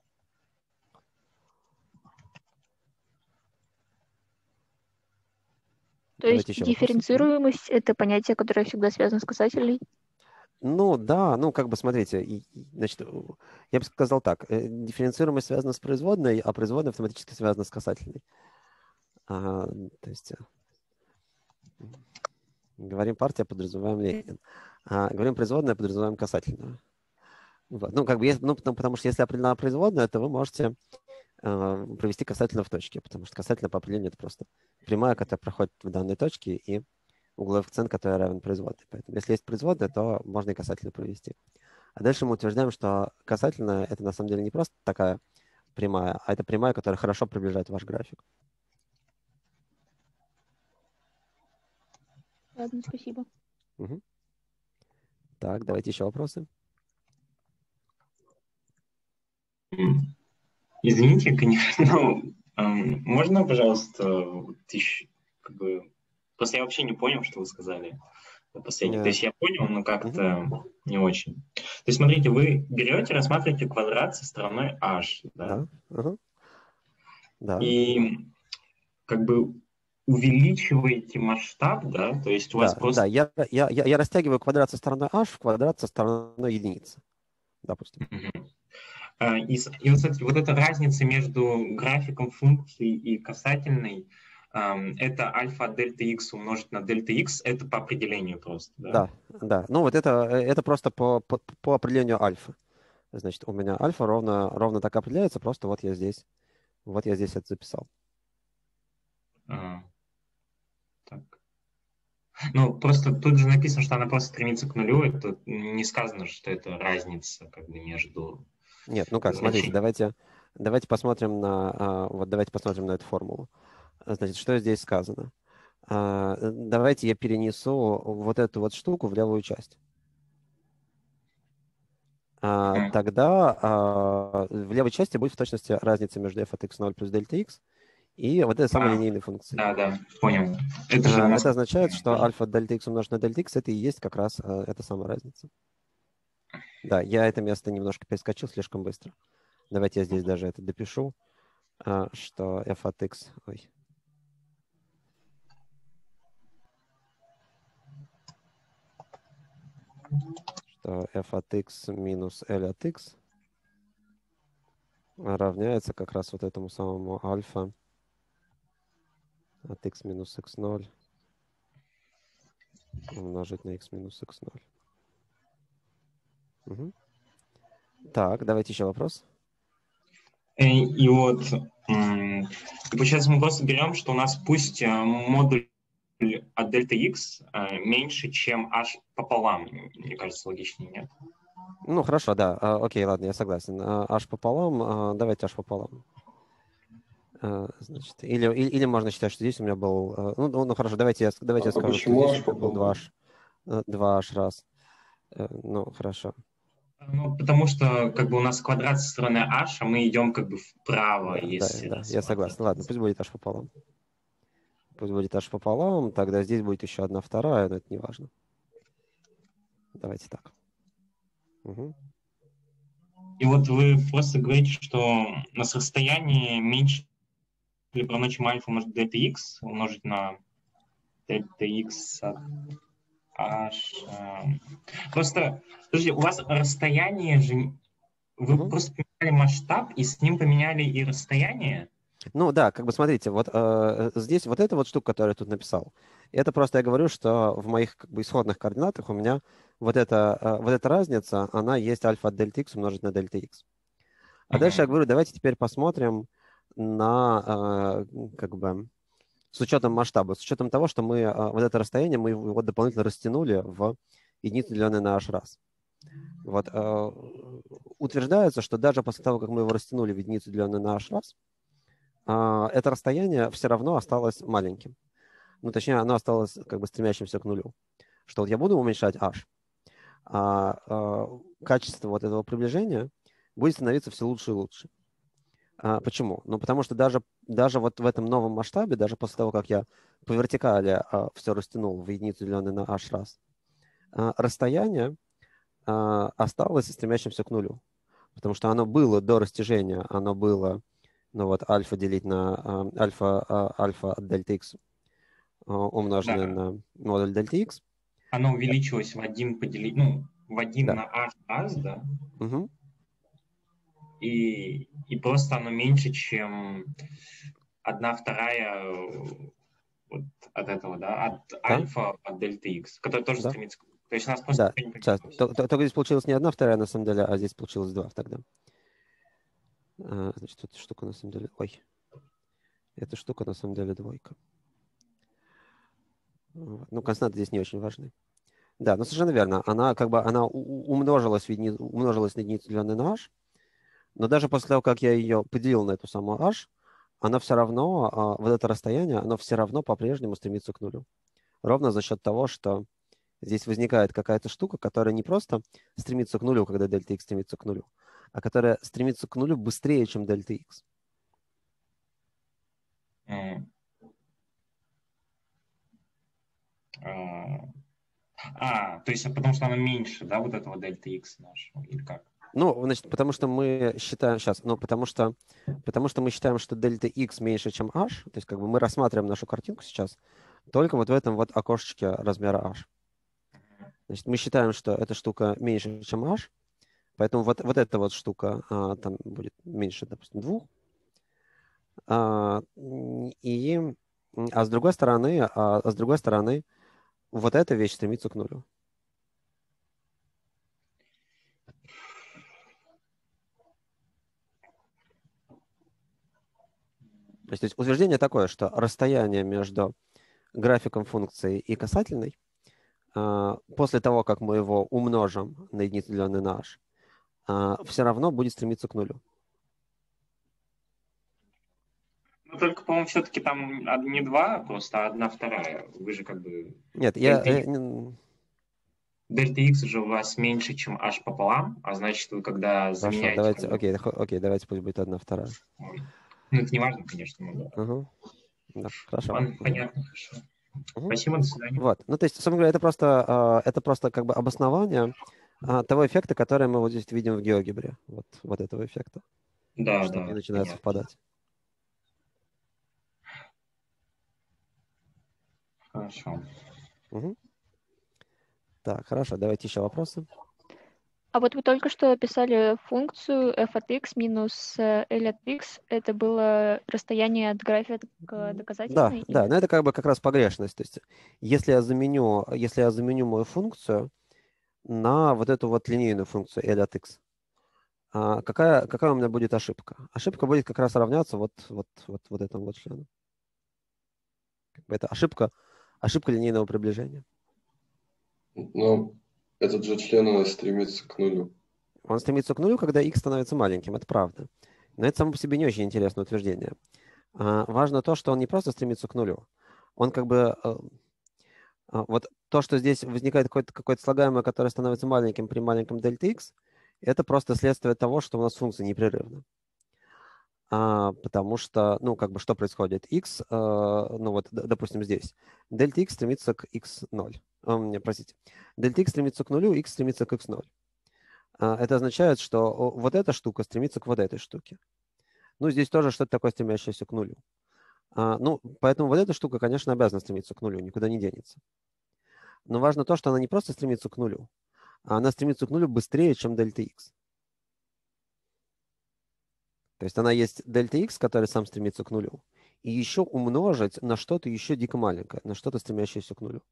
То есть дифференцируемость — это понятие, которое всегда связано с касательной? Ну, да, ну, как бы, смотрите, и, значит, я бы сказал так. Дифференцируемость связана с производной, а производная автоматически связана с касательной. А, то есть, говорим партия, подразумеваем Ленин. А, говорим производная, подразумеваем касательную. Вот. Ну, как бы, есть, ну, потому, потому что если определена производная, то вы можете э, провести касательно в точке, потому что касательно по определению это просто прямая, которая проходит в данной точке, и угловой коэффициент, который равен производной. Поэтому если есть производная, то можно и касательно провести. А дальше мы утверждаем, что касательная — это на самом деле не просто такая прямая, а это прямая, которая хорошо приближает ваш график. Ладно, спасибо. Угу. Так, давайте еще вопросы. Извините, конечно, но эм, можно, пожалуйста, еще, как бы, просто я вообще не понял, что вы сказали последнее. Yeah. То есть я понял, но как-то uh-huh. не очень. То есть смотрите, вы берете, рассматриваете квадрат со стороной h, да? Да. Uh-huh. Да. И как бы увеличиваете масштаб, да? То есть у вас да, просто... Да, я, я, я, я растягиваю квадрат со стороной h в квадрат со стороной единицы, допустим. Uh-huh. И, и вот, кстати, вот эта разница между графиком функции и касательной, эм, это альфа от дельта x умножить на дельта x, это по определению просто, да? Да, да. Ну вот это, это просто по, по, по определению альфа. Значит, у меня альфа ровно, ровно так определяется, просто вот я здесь, вот я здесь это записал. А, так. Ну, просто тут же написано, что она просто стремится к нулю, это не сказано, что это разница как бы между... Нет, ну как, смотрите, давайте, давайте посмотрим на, вот давайте посмотрим на эту формулу. Значит, что здесь сказано? Давайте я перенесу вот эту вот штуку в левую часть. Тогда в левой части будет в точности разница между f от x ноль плюс дельта x и вот этой самой а, линейной функции. Да, да, понял. Это, же это означает, что альфа от дельта x умножить на дельта x это и есть как раз эта самая разница. Да, я это место немножко перескочил слишком быстро. Давайте я здесь даже это допишу, что f от x... Ой. Что f от x минус L от x равняется как раз вот этому самому альфа от x минус x ноль умножить на x минус x ноль. Угу. Так, давайте еще вопрос. И, и вот, и получается, мы просто берем, что у нас пусть модуль от дельта x меньше, чем h пополам. Мне кажется, логичнее, нет? Ну, хорошо, да. Окей, ладно, я согласен. H пополам, давайте h пополам. Значит, или, или, или можно считать, что здесь у меня был... Ну, ну хорошо, давайте я, давайте а я скажу, что здесь был два h, два h раз. Э, ну, хорошо. Ну, потому что как бы у нас квадрат со стороны h, а мы идем как бы вправо, Да, если да, да, я согласен. рассматривать. Ладно, пусть будет h пополам. Пусть будет h пополам, тогда здесь будет еще одна вторая, но это не важно. Давайте так. Угу. И вот вы просто говорите, что у нас расстояние меньше или равно, чем альфа умножить дельта x, умножить на дельта x от h. Просто, подожди, у вас расстояние же... Вы Угу. просто поменяли масштаб, и с ним поменяли и расстояние? Ну да, как бы смотрите, вот э, здесь вот эта вот штука, которую я тут написал, это просто я говорю, что в моих как бы исходных координатах у меня вот эта, э, вот эта разница, она есть альфа от дельта x умножить на дельта x. А Мгм. дальше я говорю, давайте теперь посмотрим на, э, как бы, с учетом масштаба, с учетом того, что мы э, вот это расстояние, мы его дополнительно растянули в единицу, деленное на h раз. Вот, э, утверждается, что даже после того, как мы его растянули в единицу, деленное на h раз, а, это расстояние все равно осталось маленьким. Ну, точнее, оно осталось как бы стремящимся к нулю. Что вот я буду уменьшать h, а, а качество вот этого приближения будет становиться все лучше и лучше. А, почему? Ну, потому что даже, даже вот в этом новом масштабе, даже после того, как я по вертикали а, все растянул в единицу, деленное на h раз, а, расстояние а, осталось стремящимся к нулю. Потому что оно было до растяжения, оно было, ну вот, альфа делить на а, альфа, а, альфа от дельта x умноженное Да. на модуль дельта x. Оно увеличилось в один поделить, ну, в один Да. на h раз, да? Угу. И, и просто оно меньше, чем одна вторая вот от этого, да, от Да. альфа от дельта x, который тоже Да. стремится к... То есть у нас просто Да, ничего не сейчас. поменялось. Только, только здесь получилось не одна вторая, на самом деле, а здесь получилось два тогда. А, значит, эта штука на самом деле... Ой. Эта штука на самом деле двойка. Вот. Ну, константы здесь не очень важны. Да, ну совершенно верно. Она как бы она умножилась, в единицу, умножилась на единицу, деленную на h, но даже после того, как я ее поделил на эту самую h, она все равно, а, вот это расстояние, оно все равно по-прежнему стремится к нулю. Ровно за счет того, что здесь возникает какая-то штука, которая не просто стремится к нулю, когда дельта x стремится к нулю, а которая стремится к нулю быстрее, чем дельта x. Mm. А, а, то есть потому что она меньше, да, вот этого дельта x нашего, или как? Ну, значит, потому что мы считаем сейчас, ну, потому что, потому что мы считаем, что дельта x меньше, чем h, то есть как бы мы рассматриваем нашу картинку сейчас только вот в этом вот окошечке размера h. Значит, мы считаем, что эта штука меньше, чем h, поэтому вот, вот эта вот штука а, там будет меньше, допустим, двух. А, и, а с другой стороны, а, а с другой стороны, вот эта вещь стремится к нулю. То есть утверждение такое, что расстояние между графиком функции и касательной после того, как мы его умножим на единицу, деленную на h, все равно будет стремиться к нулю. Ну, только, по-моему, все-таки там не два, просто одна вторая. Вы же как бы... Нет, я... Дельта x же у вас меньше, чем h пополам, а значит, вы когда заменяете... Давайте, окей, окей, давайте пусть будет одна вторая. Ой. Ну, это не важно, конечно. Но да. Угу. Да, хорошо. Ладно, угу. понятно, хорошо. Угу. Спасибо, до свидания. Вот, ну, то есть, собственно говоря, это просто, это просто как бы обоснование того эффекта, который мы вот здесь видим в геогебре. Вот, вот этого эффекта. Да, что да. они начинают понятно. совпадать. Хорошо. Угу. Так, хорошо, давайте еще вопросы. А вот вы только что описали функцию f от x минус l от x. Это было расстояние от графика к доказательной? Да, да, но это как бы как раз погрешность. То есть если я заменю, если я заменю мою функцию на вот эту вот линейную функцию l от x, а какая, какая у меня будет ошибка? Ошибка будет как раз равняться вот, вот, вот, вот этому вот члену. Это ошибка, ошибка линейного приближения. Но этот же член стремится к нулю. Он стремится к нулю, когда x становится маленьким, это правда. Но это само по себе не очень интересное утверждение. А, важно то, что он не просто стремится к нулю. Он как бы... Вот то, что здесь возникает какое-то какое-то слагаемое, которое становится маленьким при маленьком дельта x, это просто следствие того, что у нас функция непрерывна. А, потому что, ну, как бы, что происходит? X, э, ну, вот, допустим, здесь. Дельта x стремится к x ноль. Э, не, простите. Дельта x стремится к нулю, x стремится к x ноль. А, это означает, что вот эта штука стремится к вот этой штуке. Ну, здесь тоже что-то такое, стремящееся к нулю. А, ну, поэтому вот эта штука, конечно, обязана стремиться к нулю, никуда не денется. Но важно то, что она не просто стремится к нулю, а она стремится к нулю быстрее, чем дельта x. То есть она есть дельта x, который сам стремится к нулю, и еще умножить на что-то еще дико маленькое, на что-то стремящееся к нулю.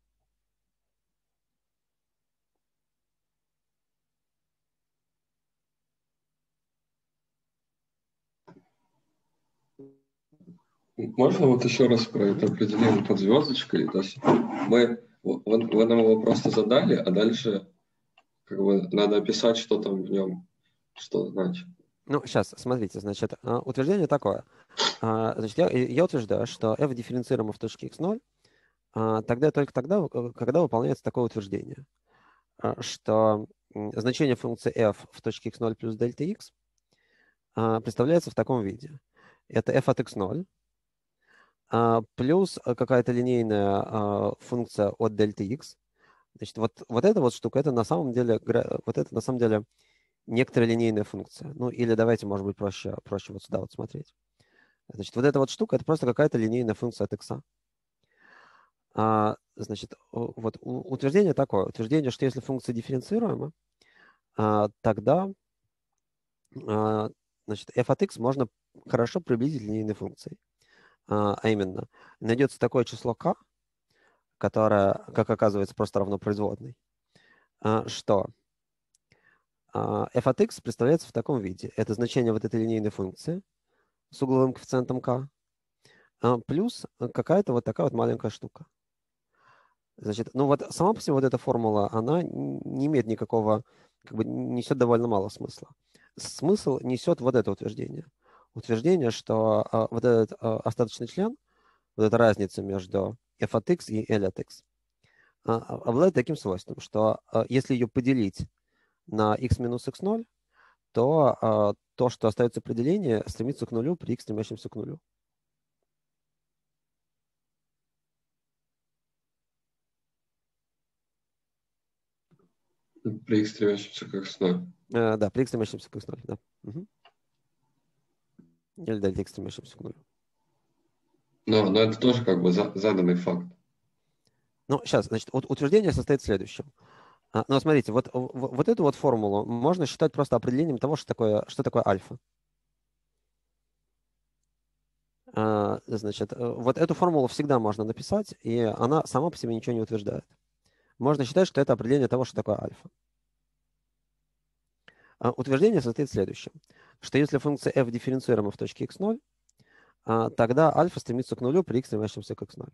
Можно вот еще раз про это определение под звездочкой? То есть мы, вы, вы нам его просто задали, а дальше как бы надо описать, что там в нем, что значит. Ну, сейчас, смотрите, значит, утверждение такое. Значит, я, я утверждаю, что f дифференцируемо в точке x ноль тогда только тогда, когда выполняется такое утверждение, что значение функции f в точке x ноль плюс дельта x представляется в таком виде. Это f от x ноль плюс какая-то линейная функция от дельта x. Значит, вот, вот эта вот штука, это на самом деле, вот это на самом деле некоторая линейная функция. Ну, или давайте, может быть, проще, проще вот сюда вот смотреть. Значит, вот эта вот штука, это просто какая-то линейная функция от x. А, значит, вот утверждение такое. Утверждение, что если функция дифференцируема, а, тогда а, значит, f от x можно хорошо приблизить линейной функцией. А, а именно, найдется такое число k, которое, как оказывается, просто равно производной, а, что а, f от x представляется в таком виде. Это значение вот этой линейной функции с угловым коэффициентом k, а, плюс какая-то вот такая вот маленькая штука. Значит, ну вот сама по себе вот эта формула, она не имеет никакого, как бы несет довольно мало смысла. Смысл несет вот это утверждение. Утверждение, что а, вот этот а, остаточный член, вот эта разница между f от x и L от x, а, обладает таким свойством, что а, если ее поделить на x минус x ноль, то а, то, что остается при делении, стремится к нулю при x, стремящемся к нулю. При x стремящемся к x ноль. А, да, при x стремящемся к x ноль, да. Угу. Или дельта x стремящемся к нулю. Но, но это тоже как бы за, заданный факт. Ну, сейчас, значит, вот утверждение состоит в следующем. А, ну, смотрите, вот, вот эту вот формулу можно считать просто определением того, что такое, что такое альфа. А, значит, вот эту формулу всегда можно написать, и она сама по себе ничего не утверждает. Можно считать, что это определение того, что такое альфа. А, утверждение состоит в следующем, что если функция f дифференцируема в точке x ноль, а, тогда альфа стремится к нулю при x, стремящемся к x ноль.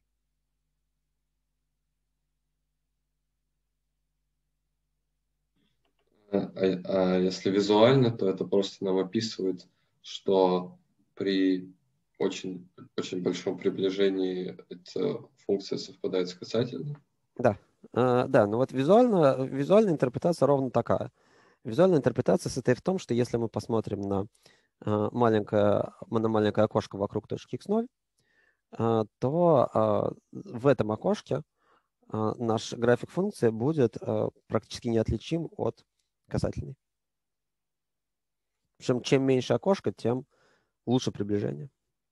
А, а если визуально, то это просто нам описывает, что при очень, очень большом приближении эта функция совпадает с касательной. Да, а, да, но вот визуально, визуальная интерпретация ровно такая. Визуальная интерпретация состоит в том, что если мы посмотрим на а, маленькое, на маленькое окошко вокруг точки x ноль, а, то а, в этом окошке а, наш график функции будет а, практически неотличим от касательной. Причем чем меньше окошко, тем лучше приближение.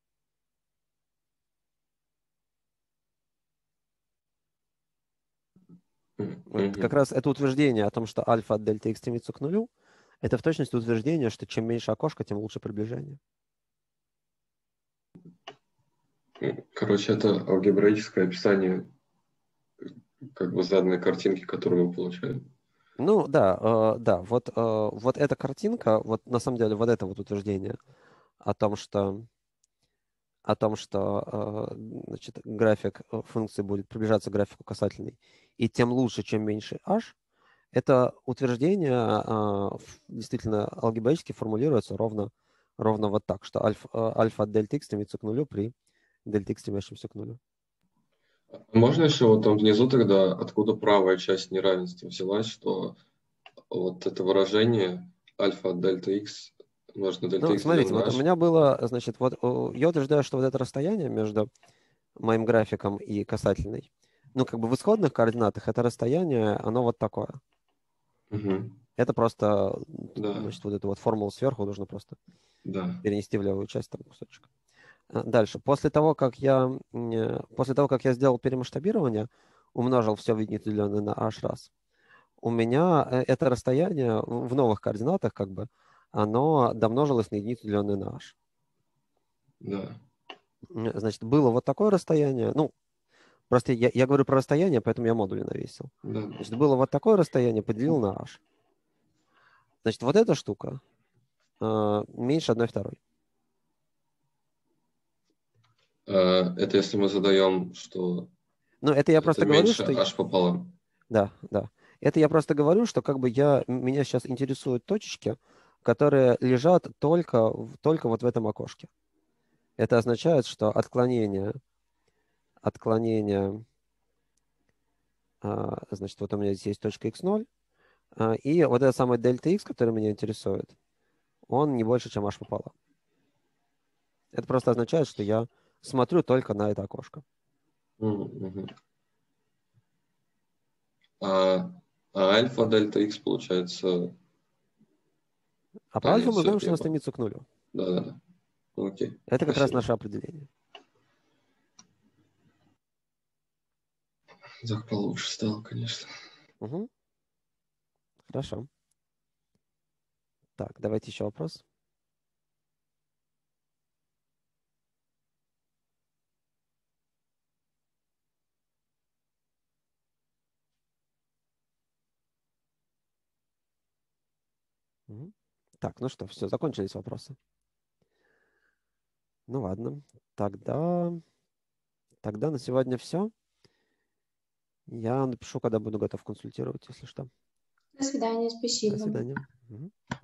Вот как раз это утверждение о том, что альфа от дельта x стремится к нулю, это в точности утверждение, что чем меньше окошко, тем лучше приближение. Короче, это алгебраическое описание как бы заданной картинки, которую мы получаем. Ну да, э, да, вот, э, вот эта картинка, вот на самом деле вот это вот утверждение о том, что, о том, что э, значит, график функции будет приближаться к графику касательной, и тем лучше, чем меньше h, это утверждение э, действительно алгебраически формулируется ровно, ровно вот так, что альфа, альфа от дельта x стремится к нулю при дельта x, стремящемся к нулю. Можно еще вот там внизу тогда, откуда правая часть неравенства взялась, что вот это выражение альфа от дельта x умножить на дельта Ну, x смотрите, деленное на вот у h. меня было, значит, вот о, я утверждаю, что вот это расстояние между моим графиком и касательной, ну, как бы в исходных координатах это расстояние, оно вот такое. Угу. Это просто, Да, значит, вот эту вот формулу сверху нужно просто да. перенести в левую часть, там кусочек. А, Дальше. После того, как я, м, после того, как я сделал перемасштабирование, умножил все в единицу, деленное на h раз, у меня э, это расстояние в в новых координатах, как бы, оно домножилось на единицу, деленное на h. Да. М, Значит, было вот такое расстояние. Ну, просто я, я говорю про расстояние, поэтому я модули навесил. Да. Значит, было вот такое расстояние, поделил на h. Значит, вот эта штука э, меньше одной второй. А, это если мы задаем, что Ну, это я это просто говорю, меньше что... h пополам. Да, да. Это я просто говорю, что как бы я, меня сейчас интересуют точечки, которые лежат только, в- только вот в этом окошке. Это означает, что отклонение, отклонение, а, значит, вот у меня здесь есть точка икс ноль, а, и вот этот самый дельта x, который меня интересует, он не больше, чем h пополам. Это просто означает, что я смотрю только на это окошко. Угу. А, а альфа дельта x получается... А по А, альфа нет, мы все, знаем, что я она понял. стремится к нулю. Да-да-да. Окей, Это как раз спасибо. наше определение. Так получше стало, конечно. Угу. Хорошо. Так, давайте еще вопрос. Мгм. Так, ну что, все, закончились вопросы. Ну ладно, тогда, тогда на сегодня все. Я напишу, когда буду готов консультировать, если что. До свидания, До спасибо. свидания. Мгм.